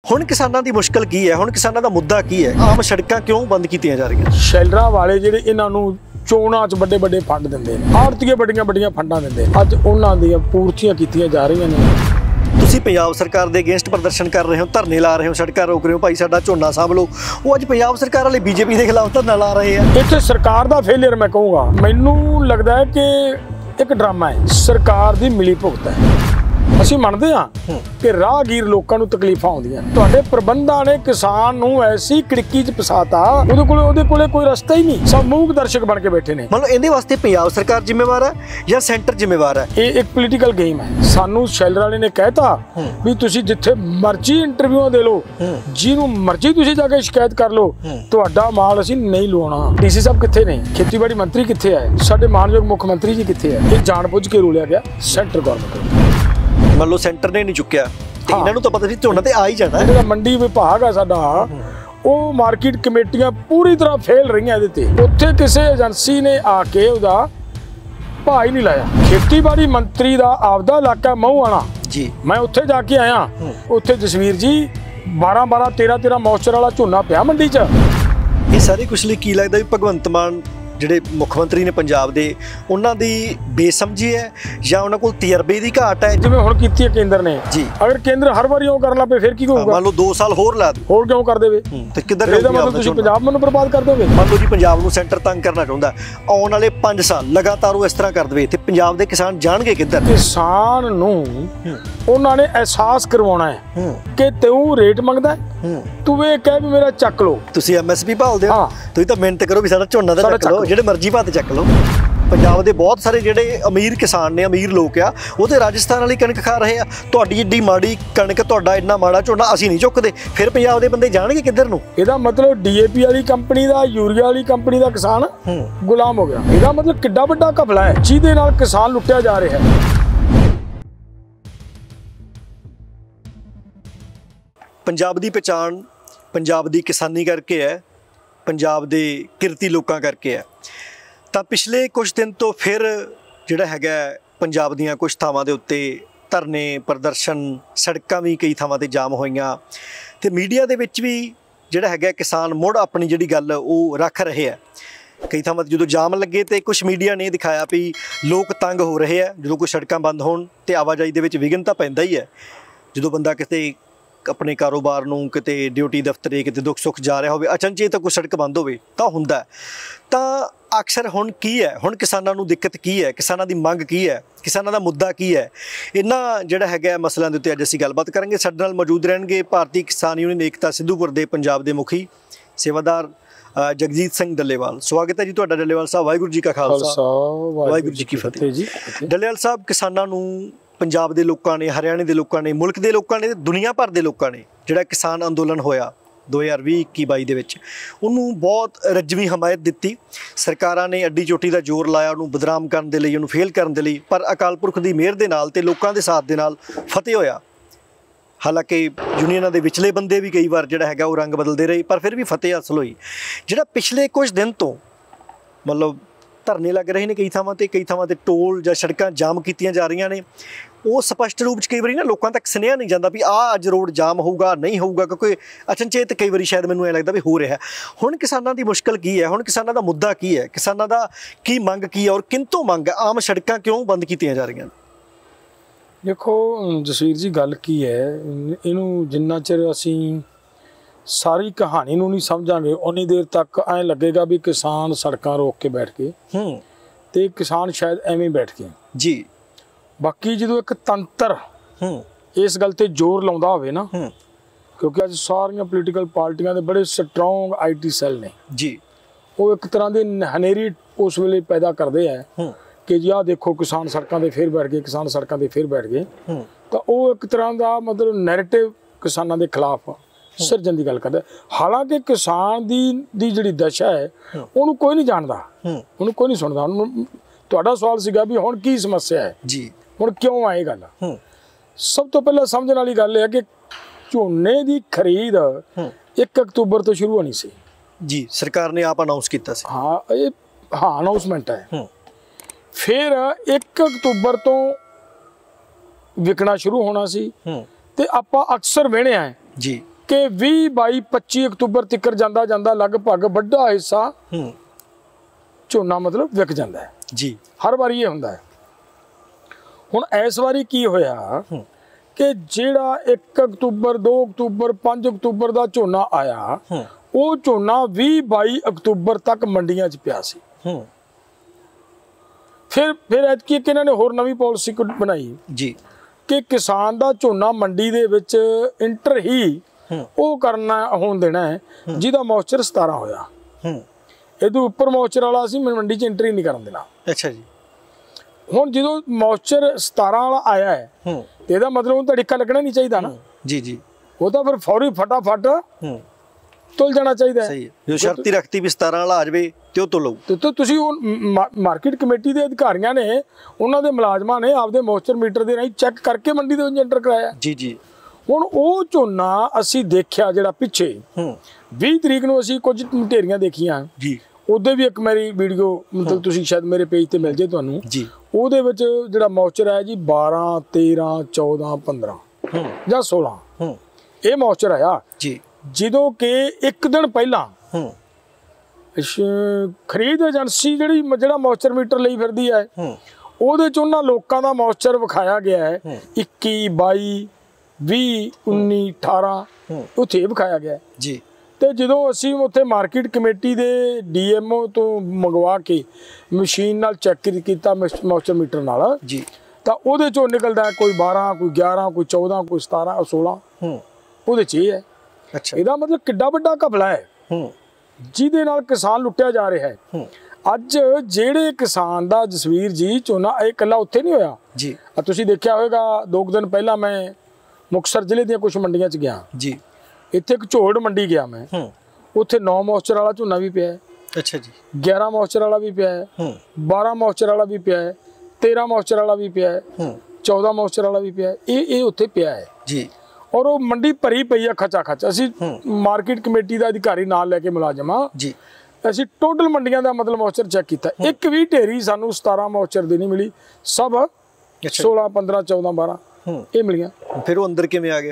ਹੁਣ ਕਿਸਾਨਾਂ ਦੀ ਮੁਸ਼ਕਲ ਕੀ ਹੈ, ਹੁਣ ਕਿਸਾਨਾਂ ਦਾ ਮੁੱਦਾ ਕੀ ਹੈ, ਆਮ ਸੜਕਾਂ ਕਿਉਂ ਬੰਦ ਕੀਤੀਆਂ ਜਾ ਰਹੀਆਂ? ਸ਼ੈਲਰਾਂ ਵਾਲੇ ਜਿਹੜੇ ਇਹਨਾਂ ਨੂੰ ਚੋਣਾਂ 'ਚ ਵੱਡੇ ਵੱਡੇ ਫੰਡ ਦਿੰਦੇ ਨੇ, ਆੜਤੀਏ ਵੱਡੀਆਂ ਵੱਡੀਆਂ ਫੰਡਾਂ ਦਿੰਦੇ, ਅੱਜ ਉਹਨਾਂ ਦੀਆਂ ਪੂਰਤੀਆਂ ਕੀਤੀਆਂ ਜਾ ਰਹੀਆਂ ਨੇ। ਤੁਸੀਂ ਪੰਜਾਬ ਸਰਕਾਰ ਦੇ ਅਗੇਂਸਟ ਪ੍ਰਦਰਸ਼ਨ ਕਰ ਰਹੇ ਹੋ, ਧਰਨੇ ਲਾ ਰਹੇ ਹੋ, ਸੜਕਾਂ ਰੋਕ ਰਹੇ ਹੋ, ਭਾਈ ਸਾਡਾ ਝੋਨਾ ਸਾਂਭ ਲਓ। ਉਹ ਅੱਜ ਪੰਜਾਬ ਸਰਕਾਰ ਵਾਲੇ ਬੀਜੇਪੀ ਦੇ ਖਿਲਾਫ ਧਰਨਾ ਲਾ ਰਹੇ ਆ। ਇੱਥੇ ਸਰਕਾਰ ਦਾ ਫੇਲਿਅਰ ਮੈਂ ਕਹੂੰਗਾ, ਮੈਨੂੰ ਲੱਗਦਾ ਹੈ ਕਿ ਇੱਕ ਡਰਾਮਾ ਹੈ, ਸਰਕਾਰ ਦੀ ਮਿਲੀ ਭੁਗਤ ਹੈ। ਅਸੀਂ ਮੰਨਦੇ ਹਾਂ ਕਿ ਰਾਹਗੀਰ ਲੋਕਾਂ ਨੂੰ ਤਕਲੀਫਾਂ ਆਉਂਦੀਆਂ, ਤੁਹਾਡੇ ਪ੍ਰਬੰਧਾਂ ਨੇ ਕਿਸਾਨ ਨੂੰ ਐਸੀ ਕੜਕੀ 'ਚ ਫਸਾਤਾ, ਉਹਦੇ ਕੋਲੇ ਕੋਈ ਰਸਤਾ ਹੀ ਨਹੀਂ, ਸਭ ਮੂਕ ਦਰਸ਼ਕ ਬਣ ਕੇ ਬੈਠੇ ਨੇ। ਮਤਲਬ ਇਹਦੇ ਵਾਸਤੇ ਪੰਜਾਬ ਸਰਕਾਰ ਜ਼ਿੰਮੇਵਾਰ ਹੈ ਜਾਂ ਸੈਂਟਰ ਜ਼ਿੰਮੇਵਾਰ ਹੈ? ਇਹ ਇੱਕ ਪੋਲੀਟੀਕਲ ਗੇਮ ਹੈ। ਸਾਨੂੰ ਸ਼ੈਲਰ ਵਾਲੇ ਨੇ ਕਹਿਤਾ ਵੀ ਤੁਸੀਂ ਜਿੱਥੇ ਮਰਜ਼ੀ ਇੰਟਰਵਿਊ ਦੇ ਲਓ, ਜਿਹਨੂੰ ਮਰਜ਼ੀ ਤੁਸੀਂ ਜਾ ਕੇ ਸ਼ਿਕਾਇਤ ਕਰ ਲਓ, ਤੁਹਾਡਾ ਮਾਲ ਅਸੀਂ ਨਹੀਂ ਲਵਾਉਣਾ। ਡੀਸੀ ਸਾਹਿਬ ਕਿੱਥੇ ਨੇ? ਖੇਤੀਬਾੜੀ ਮੰਤਰੀ ਕਿੱਥੇ ਹੈ? ਸਾਡੇ ਮਾਨਯੋਗ ਮੁੱਖ ਮੰਤਰੀ ਜੀ ਕਿੱਥੇ ਹੈ? ਇਹ ਜਾਣਬੁੱਝ ਕੇ ਰੋਲਿਆ ਗਿਆ ਸੈਂਟਰ ਗਵਰਨਮੈਂਟ। ਮੰਨ ਲਓ ਸੈਂਟਰ ਨੇ ਨਹੀਂ ਚੁੱਕਿਆ ਤੇ ਇਹਨਾਂ ਨੂੰ ਤਾਂ ਪਤਾ ਸੀ ਝੋਨਾ ਤੇ ਆ ਹੀ ਜਾਣਾ। ਜਿਹੜਾ ਮੰਡੀ ਵਿਭਾਗ ਆ ਸਾਡਾ, ਉਹ ਮਾਰਕੀਟ ਕਮੇਟੀਆਂ ਪੂਰੀ ਤਰ੍ਹਾਂ ਫੇਲ ਰਹੀਆਂ ਇਹਦੇ ਤੇ। ਉੱਥੇ ਕਿਸੇ ਏਜੰਸੀ ਨੇ ਆ ਕੇ ਉਹਦਾ ਭਾਅ ਹੀ ਨਹੀਂ ਲਾਇਆ। ਖੇਤੀਬਾੜੀ ਮੰਤਰੀ ਦਾ ਆਪਦਾ ਇਲਾਕਾ ਮਹੂਆਣਾ ਜੀ, ਮੈਂ ਉੱਥੇ ਜਾ ਕੇ ਆਇਆ। ਉੱਥੇ ਜਸਵੀਰ ਜੀ 12-12 13-13 ਮੌਸਚਰ ਵਾਲਾ ਝੋਨਾ ਪਿਆ ਮੰਡੀ 'ਚ। ਇਹ ਸਾਰੇ ਕੁਛ ਲਈ ਕੀ ਲੱਗਦਾ ਵੀ ਭਗਵੰਤ ਮਾਨ ਜਿਹੜੇ ਮੁੱਖ ਮੰਤਰੀ ਨੇ ਪੰਜਾਬ ਦੇ, ਉਹਨਾਂ ਦੀ ਬੇਸਮਝੀ ਹੈ ਜਾਂ ਉਹਨਾਂ ਕੋਲ ਤਜਰਬੇ ਦੀ ਘਾਟ ਹੈ? ਜਿਵੇਂ ਹੁਣ ਕੀਤੀ ਹੈ ਕੇਂਦਰ ਨੇ ਜੀ, ਅਗਰ ਕੇਂਦਰ ਹਰ ਵਾਰੀ ਉਹ ਕਰਨ ਲੱਗ ਪਏ ਫਿਰ ਕੀ ਹੋਊਗਾ? ਮੰਨ ਲਓ 2 ਸਾਲ ਹੋਰ ਲਾ ਦੇ, ਹੋਰ ਕਿਉਂ ਕਰ ਦੇਵੇ ਤੇ ਕਿੱਧਰ ਇਹਦਾ ਮਤਲਬ ਤੁਸੀਂ ਪੰਜਾਬ ਨੂੰ ਬਰਬਾਦ ਕਰ ਦੋਗੇ। ਮੰਨ ਲਓ ਜੀ ਪੰਜਾਬ ਨੂੰ ਸੈਂਟਰ ਤੰਗ ਕਰਨਾ ਚਾਹੁੰਦਾ, ਆਉਣ ਵਾਲੇ 5 ਸਾਲ ਲਗਾਤਾਰ ਉਹ ਇਸ ਤਰ੍ਹਾਂ ਕਰ ਦੇਵੇ ਤੇ ਪੰਜਾਬ ਦੇ ਕਿਸਾਨ ਜਾਣਗੇ ਕਿੱਧਰ? ਕਿਸਾਨ ਨੂੰ ਉਹਨਾਂ ਨੇ ਅਹਿਸਾਸ ਕਰਵਾਉਣਾ ਹੈ ਕਿ ਤੂੰ ਰੇਟ ਮੰਗਦਾ, ਤੂੰ ਇਹ ਕਹਿ ਵੀ ਮੇਰਾ ਚੱਕ ਲਓ। ਤੁਸੀਂ ਐਮਐਸਪੀ ਭਾਲਦੇ ਹੋ, ਤੁਸੀਂ ਤਾਂ ਮਿਹਨਤ ਕਰੋ ਵੀ ਸਾਡਾ ਝੋਨਾ ਦਾ ਚੱਕ ਲਓ, ਜਿਹੜੇ ਮਰਜ਼ੀ ਭਾਅ ਤੇ ਚੱਕ ਲਓ। ਪੰਜਾਬ ਦੇ ਬਹੁਤ ਸਾਰੇ ਜਿਹੜੇ ਅਮੀਰ ਕਿਸਾਨ ਨੇ, ਅਮੀਰ ਲੋਕ ਆ, ਉਹ ਤੇ ਰਾਜਸਥਾਨ ਵਾਲੀ ਕਣਕ ਖਾ ਰਹੇ ਆ। ਤੁਹਾਡੀ ਏਡੀ ਮਾੜੀ ਕਣਕ, ਤੁਹਾਡਾ ਇੰਨਾ ਮਾੜਾ ਝੋਨਾ ਅਸੀਂ ਨਹੀਂ ਚੁੱਕਦੇ, ਫਿਰ ਪੰਜਾਬ ਦੇ ਬੰਦੇ ਜਾਣਗੇ ਕਿੱਧਰ ਨੂੰ? ਇਹਦਾ ਮਤਲਬ ਡੀਏਪੀ ਵਾਲੀ ਕੰਪਨੀ ਦਾ, ਯੂਰੀਆ ਵਾਲੀ ਕੰਪਨੀ ਦਾ ਕਿਸਾਨ ਗੁਲਾਮ ਹੋ ਗਿਆ। ਇਹਦਾ ਮਤਲਬ ਕਿੱਡਾ ਵੱਡਾ ਘਪਲਾ ਹੈ ਜਿਹਦੇ ਨਾਲ ਕਿਸਾਨ ਲੁੱਟਿਆ ਜਾ ਰਿਹਾ ਹੈ। ਪੰਜਾਬ ਦੀ ਪਛਾਣ ਪੰਜਾਬ ਦੀ ਕਿਸਾਨੀ ਕਰਕੇ ਹੈ, ਪੰਜਾਬ ਦੇ ਕਿਰਤੀ ਲੋਕਾਂ ਕਰਕੇ ਹੈ। ਤਾਂ ਪਿਛਲੇ ਕੁਝ ਦਿਨ ਤੋਂ ਫਿਰ ਜਿਹੜਾ ਹੈਗਾ ਪੰਜਾਬ ਦੀਆਂ ਕੁਝ ਥਾਵਾਂ ਦੇ ਉੱਤੇ ਧਰਨੇ, ਪ੍ਰਦਰਸ਼ਨ, ਸੜਕਾਂ ਵੀ ਕਈ ਥਾਵਾਂ ਤੇ ਜਾਮ ਹੋਈਆਂ ਤੇ ਮੀਡੀਆ ਦੇ ਵਿੱਚ ਵੀ ਜਿਹੜਾ ਹੈਗਾ ਕਿਸਾਨ ਮੁੜ ਆਪਣੀ ਜਿਹੜੀ ਗੱਲ ਉਹ ਰੱਖ ਰਹੇ ਆ। ਕਈ ਥਾਵਾਂ ਤੇ ਜਦੋਂ ਜਾਮ ਲੱਗੇ ਤੇ ਕੁਝ ਮੀਡੀਆ ਨੇ ਦਿਖਾਇਆ ਵੀ ਲੋਕ ਤੰਗ ਹੋ ਰਹੇ ਆ। ਜਦੋਂ ਕੋਈ ਸੜਕਾਂ ਬੰਦ ਹੋਣ ਤੇ ਆਵਾਜਾਈ ਦੇ ਵਿੱਚ ਵਿਘਨ ਤਾਂ ਪੈਂਦਾ ਹੀ ਹੈ। ਜਦੋਂ ਬੰਦਾ ਕਿਤੇ ਆਪਣੇ ਕਾਰੋਬਾਰ ਨੂੰ, ਕਿਤੇ ਡਿਊਟੀ ਦਫ਼ਤਰੇ, ਕਿਤੇ ਦੁੱਖ ਸੁੱਖ ਜਾ ਰਿਹਾ ਹੋਵੇ, ਅਚਨਚੇਤ ਕੋਈ ਸੜਕ ਬੰਦ ਹੋਵੇ ਤਾਂ ਹੁੰਦਾ। ਤਾਂ ਅਕਸਰ ਹੁਣ ਕੀ ਹੈ, ਹੁਣ ਕਿਸਾਨਾਂ ਨੂੰ ਦਿੱਕਤ ਕੀ ਹੈ, ਕਿਸਾਨਾਂ ਦੀ ਮੰਗ ਕੀ ਹੈ, ਕਿਸਾਨਾਂ ਦਾ ਮੁੱਦਾ ਕੀ ਹੈ, ਇਹਨਾਂ ਜਿਹੜਾ ਹੈਗਾ ਮਸਲਿਆਂ ਦੇ ਉੱਤੇ ਅੱਜ ਅਸੀਂ ਗੱਲਬਾਤ ਕਰਾਂਗੇ। ਸਾਡੇ ਨਾਲ ਮੌਜੂਦ ਰਹਿਣਗੇ ਭਾਰਤੀ ਕਿਸਾਨ ਯੂਨੀਅਨ ਏਕਤਾ ਸਿੱਧੂਪੁਰ ਦੇ ਪੰਜਾਬ ਦੇ ਮੁਖੀ ਸੇਵਾਦਾਰ ਜਗਜੀਤ ਸਿੰਘ ਡੱਲੇਵਾਲ। ਸਵਾਗਤ ਹੈ ਜੀ ਤੁਹਾਡਾ ਡੱਲੇਵਾਲ ਸਾਹਿਬ। ਵਾਹਿਗੁਰੂ ਜੀ ਕਾ ਖਾਲਸਾ, ਵਾਹਿਗੁਰੂ ਜੀ ਕੀ ਫਤਿਹ ਜੀ। ਡੱਲੇਵਾਲ ਸਾਹਿਬ, ਕਿਸਾਨਾਂ ਨੂੰ ਪੰਜਾਬ ਦੇ ਲੋਕਾਂ ਨੇ, ਹਰਿਆਣੇ ਦੇ ਲੋਕਾਂ ਨੇ, ਮੁਲਕ ਦੇ ਲੋਕਾਂ ਨੇ, ਦੁਨੀਆ ਭਰ ਦੇ ਲੋਕਾਂ ਨੇ ਜਿਹੜਾ ਕਿਸਾਨ ਅੰਦੋਲਨ ਹੋਇਆ 2020-21-22 ਦੇ ਵਿੱਚ, ਉਹਨੂੰ ਬਹੁਤ ਰੱਜਵੀਂ ਹਮਾਇਤ ਦਿੱਤੀ। ਸਰਕਾਰਾਂ ਨੇ ਅੱਡੀ ਚੋਟੀ ਦਾ ਜ਼ੋਰ ਲਾਇਆ ਉਹਨੂੰ ਬਦਨਾਮ ਕਰਨ ਦੇ ਲਈ, ਉਹਨੂੰ ਫੇਲ ਕਰਨ ਦੇ ਲਈ, ਪਰ ਅਕਾਲ ਪੁਰਖ ਦੀ ਮਿਹਰ ਦੇ ਨਾਲ ਤੇ ਲੋਕਾਂ ਦੇ ਸਾਥ ਦੇ ਨਾਲ ਫਤਿਹ ਹੋਇਆ। ਹਾਲਾਂਕਿ ਯੂਨੀਅਨਾਂ ਦੇ ਵਿਚਲੇ ਬੰਦੇ ਵੀ ਕਈ ਵਾਰ ਜਿਹੜਾ ਹੈਗਾ ਉਹ ਰੰਗ ਬਦਲਦੇ ਰਹੇ, ਪਰ ਫਿਰ ਵੀ ਫਤਿਹ ਹਾਸਲ ਹੋਈ। ਜਿਹੜਾ ਪਿਛਲੇ ਕੁਝ ਦਿਨ ਤੋਂ ਮਤਲਬ ਧਰਨੇ ਲੱਗ ਰਹੇ ਨੇ ਕਈ ਥਾਵਾਂ ਤੇ ਟੋਲ ਜਾਂ ਸੜਕਾਂ ਜਾਮ ਕੀਤੀਆਂ ਜਾ ਰਹੀਆਂ ਨੇ, ਉਹ ਸਪਸ਼ਟ ਰੂਪ 'ਚ ਕਈ ਵਾਰੀ ਨਾ ਲੋਕਾਂ ਤੱਕ ਸੁਨੇਹਾ ਨਹੀਂ ਜਾਂਦਾ ਵੀ ਆਹ ਅੱਜ ਰੋਡ ਜਾਮ ਹੋਊਗਾ, ਨਹੀਂ ਹੋਊਗਾ, ਕਿਉਂਕਿ ਅਚਨਚੇਤ ਕਈ ਵਾਰੀ ਸ਼ਾਇਦ ਮੈਨੂੰ ਐਂ ਲੱਗਦਾ ਵੀ ਹੋ ਰਿਹਾ। ਹੁਣ ਕਿਸਾਨਾਂ ਦੀ ਮੁਸ਼ਕਲ ਕੀ ਹੈ, ਹੁਣ ਕਿਸਾਨਾਂ ਦਾ ਮੁੱਦਾ ਕੀ ਹੈ, ਕਿਸਾਨਾਂ ਦਾ ਕੀ ਮੰਗ ਕੀ ਹੈ ਔਰ ਕਿੰਤੋਂ ਮੰਗ, ਆਮ ਸੜਕਾਂ ਕਿਉਂ ਬੰਦ ਕੀਤੀਆਂ ਜਾ ਰਹੀਆਂ? ਦੇਖੋ ਜਸਵੀਰ ਜੀ, ਗੱਲ ਕੀ ਹੈ, ਇਹਨੂੰ ਜਿੰਨਾ ਚਿਰ ਅਸੀਂ ਸਾਰੀ ਕਹਾਣੀ ਨੂੰ ਨਹੀਂ ਸਮਝਾਂਗੇ ਉਨੀ ਦੇਰ ਤੱਕ ਐਂ ਲੱਗੇਗਾ ਵੀ ਕਿਸਾਨ ਸੜਕਾਂ ਰੋਕ ਕੇ ਬੈਠ ਗਏ ਤੇ ਕਿਸਾਨ ਸ਼ਾਇਦ ਐਵੇਂ ਬੈਠ ਗਏ ਜੀ। ਬਾਕੀ ਜਦੋਂ ਇੱਕ ਤੰਤਰ ਇਸ ਗੱਲ ਤੇ ਜ਼ੋਰ ਲਾਉਂਦਾ ਹੋਵੇ ਨਾ, ਕਿਉਂਕਿ ਅੱਜ ਸਾਰੀਆਂ ਪੋਲੀਟੀਕਲ ਪਾਰਟੀਆਂ ਦੇ ਬੜੇ ਸਟਰੋਂਗ ਆਈਟੀ ਸੈੱਲ ਨੇ ਜੀ, ਉਹ ਇੱਕ ਤਰ੍ਹਾਂ ਦੇ ਹਨੇਰੀ ਉਸ ਵੇਲੇ ਪੈਦਾ ਕਰਦੇ ਆ ਕਿ ਜੀ ਆਹ ਦੇਖੋ ਕਿਸਾਨ ਸੜਕਾਂ ਤੇ ਫਿਰ ਬੈਠ ਗਏ, ਕਿਸਾਨ ਸੜਕਾਂ ਤੇ ਫਿਰ ਬੈਠ ਗਏ। ਤਾਂ ਉਹ ਇੱਕ ਤਰ੍ਹਾਂ ਦਾ ਮਤਲਬ ਨੈਰੇਟਿਵ ਕਿਸਾਨਾਂ ਦੇ ਖਿਲਾਫ ਸਿਰਜਣ ਦੀ ਗੱਲ ਕਰਦਾ। ਹਾਲਾਂਕਿ ਕਿਸਾਨ ਦੀ ਜਿਹੜੀ ਦਸ਼ਾ ਹੈ ਉਹਨੂੰ ਕੋਈ ਨਹੀਂ ਜਾਣਦਾ, ਉਹਨੂੰ ਕੋਈ ਨਹੀਂ ਸੁਣਦਾ। ਤੁਹਾਡਾ ਸਵਾਲ ਸੀਗਾ ਵੀ ਹੁਣ ਕੀ ਸਮੱਸਿਆ ਹੈ ਜੀ, ਹੁਣ ਕਿਉਂ ਆਏ ਗੱਲ। ਸਭ ਤੋਂ ਪਹਿਲਾਂ ਸਮਝਣ ਵਾਲੀ ਗੱਲ ਇਹ ਹੈ ਕਿ ਝੋਨੇ ਦੀ ਖਰੀਦ 1 ਅਕਤੂਬਰ ਤੋਂ ਸ਼ੁਰੂ ਹੋਣੀ ਸੀ ਜੀ, ਸਰਕਾਰ ਨੇ ਆਪ ਅਨਾਉਂਸ ਕੀਤਾ ਸੀ। ਇਹ ਅਨਾਉਂਸਮੈਂਟ ਹੈ। ਫਿਰ 1 ਅਕਤੂਬਰ ਤੋਂ ਵਿਕਣਾ ਸ਼ੁਰੂ ਹੋਣਾ ਸੀ ਤੇ ਆਪਾਂ ਅਕਸਰ ਵੇਖਿਆ ਹੈ ਜੀ ਕਿ 20 22 25 ਅਕਤੂਬਰ ਤੱਕ ਜਾਂਦਾ ਜਾਂਦਾ ਲਗਭਗ ਵੱਡਾ ਹਿੱਸਾ ਝੋਨਾ ਮਤਲਬ ਵਿਕ ਜਾਂਦਾ ਹੈ ਜੀ। ਹਰ ਵਾਰੀ ਇਹ ਹੁੰਦਾ ਹੈ। ਹੁਣ ਇਸ ਵਾਰੀ ਕੀ ਹੋਇਆ ਕਿ ਜਿਹੜਾ 1 ਅਕਤੂਬਰ 2 ਅਕਤੂਬਰ 5 ਅਕਤੂਬਰ ਦਾ ਝੋਨਾ ਆਇਆ, ਉਹ ਝੋਨਾ 20 22 ਅਕਤੂਬਰ ਤੱਕ ਮੰਡੀਆਂ 'ਚ ਪਿਆ ਸੀ। ਫਿਰ ਐਤਕੀ ਇਹਨਾਂ ਨੇ ਹੋਰ ਨਵੀਂ ਪਾਲਿਸੀ ਬਣਾਈ ਜੀ ਕਿ ਕਿਸਾਨ ਦਾ ਝੋਨਾ ਮੰਡੀ ਦੇ ਵਿੱਚ ਇੰਟਰ ਹੀ ਉਹ ਕਰਨਾ ਹੋਣ ਦੇਣਾ ਹੈ ਜਿਹਦਾ ਮੌਇਸਚਰ 17 ਹੋਇਆ। ਇਹਦੇ ਉੱਪਰ ਮੌਇਸਚਰ ਵਾਲਾ ਅਸੀਂ ਮੰਡੀ 'ਚ ਐਂਟਰੀ ਨਹੀਂ ਕਰਨ ਦੇਣਾ। ਅੱਛਾ ਜੀ। ਹੁਣ ਜਦੋਂ ਮੌਇਸਚਰ 17 ਵਾਲਾ ਆਇਆ ਹੈ ਤੇ ਇਹਦਾ ਮਤਲਬ ਉਹਨੂੰ ਤੜਕਾ ਲੱਗਣਾ ਨਹੀਂ ਚਾਹੀਦਾ ਨਾ। ਜੀ ਜੀ। ਉਹ ਤਾਂ ਫਿਰ ਫੌਰੀ ਫਟਾਫਟ ਤੁਲ ਜਾਣਾ ਚਾਹੀਦਾ ਹੈ। ਸਹੀ ਹੈ। ਜੋ ਸ਼ਰਤੀ ਰੱਖਤੀ ਵੀ 17 ਵਾਲਾ ਆ ਜਾਵੇ ਤੇ ਉਹ ਤੁਲੋ। ਤੇ ਤੁਸੀਂ ਉਹ ਮਾਰਕੀਟ ਕਮੇਟੀ ਦੇ ਅਧਿਕਾਰੀਆਂ ਨੇ, ਉਹਨਾਂ ਦੇ ਮੁਲਾਜ਼ਮਾਂ ਨੇ ਆਪਦੇ ਮੌਇਸਚਰ ਮੀਟਰ ਦੇ ਰਾਹੀਂ ਚੈੱਕ ਕਰਕੇ ਮੰਡੀ ਦੇ ਵਿੱਚ ਐਂਟਰ ਕਰਾਇਆ। ਜੀ ਜੀ। ਹੁਣ ਉਹ ਝੋਨਾ ਅਸੀਂ ਦੇਖਿਆ ਜਿਹੜਾ ਪਿੱਛੇ 20 ਤਰੀਕ ਨੂੰ ਅਸੀਂ ਕੁਝ ਢੇਰੀਆਂ ਦੇਖੀਆਂ ਜੀ। ਉਹਦੇ ਵੀ ਇੱਕ ਮੇਰੀ ਵੀਡੀਓ ਮਤਲਬ ਤੁਸੀਂ ਸ਼ਾਇਦ ਮੇਰੇ ਪੇਜ ਤੇ ਮਿਲ ਜੇ ਤੁਹਾਨੂੰ ਜੀ। ਉਹਦੇ ਵਿੱਚ ਜਿਹੜਾ ਮੌਇਸਚਰ ਆਇਆ ਜੀ 12 13 14 15 ਜਾਂ 16 ਇਹ ਮੌਇਸਚਰ ਆਇਆ ਜੀ। ਜਦੋਂ ਕਿ ਇੱਕ ਦਿਨ ਪਹਿਲਾਂ ਖਰੀਦ ਏਜੰਸੀ ਜਿਹੜਾ ਮੌਇਸਚਰ ਮੀਟਰ ਲਈ ਫਿਰਦੀ ਹੈ ਉਹਦੇ ਚ ਉਹਨਾਂ ਲੋਕਾਂ ਦਾ ਮੌਇਸਚਰ ਵਿਖਾਇਆ ਗਿਆ ਹੈ 21 22 20 19 18 ਉੱਥੇ ਵਿਖਾਇਆ ਗਿਆ ਜੀ। ਤੇ ਜਦੋਂ ਅਸੀਂ ਉੱਥੇ ਮਾਰਕੀਟ ਕਮੇਟੀ ਦੇ ਡੀਐਮਓ ਤੋਂ ਮੰਗਵਾ ਕੇ ਮਸ਼ੀਨ ਨਾਲ ਚੈੱਕ ਕੀਤਾ ਮੌਇਸਚਰ ਮੀਟਰ ਨਾਲ ਜੀ, ਤਾਂ ਉਹਦੇ ਚੋਂ ਨਿਕਲਦਾ ਕੋਈ 12 ਕੋਈ 11 ਕੋਈ 14 ਕੋਈ 17 16 ਉਹਦੇ ਚ ਇਹ ਹੈ। ਅੱਛਾ। ਇਹਦਾ ਮਤਲਬ ਕਿੱਡਾ ਵੱਡਾ ਘਪਲਾ ਹੈ ਜਿਹਦੇ ਨਾਲ ਕਿਸਾਨ ਲੁੱਟਿਆ ਜਾ ਰਿਹਾ ਹੈ। ਅੱਜ ਜਿਹੜੇ ਕਿਸਾਨ ਦਾ ਜਸਵੀਰ ਜੀ ਝੋਨਾ ਇਹ ਇਕੱਲਾ ਉੱਥੇ ਨਹੀਂ ਹੋਇਆ ਜੀ। ਤੁਸੀਂ ਦੇਖਿਆ ਹੋਵੇਗਾ 2 ਦਿਨ ਪਹਿਲਾਂ ਮੈਂ ਮੁਕਤਸਰ ਜ਼ਿਲ੍ਹੇ ਦੀਆਂ ਕੁਝ ਮੰਡੀਆਂ 'ਚ ਗਿਆ ਜੀ। ਇੱਥੇ ਇੱਕ ਝੋੜ ਮੰਡੀ ਗਿਆ ਮੈਂ, ਉੱਥੇ 9 ਮੌਇਸਚਰ ਵਾਲਾ ਝੋਨਾ ਵੀ ਪਿਆ ਹੈ। ਅੱਛਾ ਜੀ। 11 ਮੌਇਸਚਰ ਵਾਲਾ ਵੀ ਪਿਆ ਹੈ, 12 ਮੌਇਸਚਰ ਵਾਲਾ ਵੀ ਪਿਆ ਹੈ, 13 ਮੌਇਸਚਰ ਵਾਲਾ ਵੀ ਪਿਆ ਹੈ, 14 ਮੌਇਸਚਰ ਵਾਲਾ ਵੀ ਪਿਆ ਹੈ। ਇਹ ਉੱਥੇ ਪਿਆ ਹੈ ਜੀ। ਔਰ ਉਹ ਮੰਡੀ ਭਰੀ ਪਈ ਆ ਖਚਾ ਖਚ। ਅਸੀਂ ਮਾਰਕੀਟ ਕਮੇਟੀ ਦਾ ਅਧਿਕਾਰੀ ਨਾਲ ਲੈ ਕੇ ਮੁਲਾਜ਼ਮ ਆ ਜੀ। ਅਸੀਂ ਟੋਟਲ ਮੰਡੀਆਂ ਦਾ ਮਤਲਬ ਮੌਇਸਚਰ ਚੈੱਕ ਕੀਤਾ, ਇੱਕ ਵੀ ਢੇਰੀ ਸਾਨੂੰ 17 ਮੌਇਸਚਰ ਦੀ ਨਹੀਂ ਮਿਲੀ, ਸਭ 16 15 14 12 ਇਹ ਮਿਲੀਆਂ। ਫਿਰ ਉਹ ਅੰਦਰ ਕਿਵੇਂ ਆ ਗਿਆ?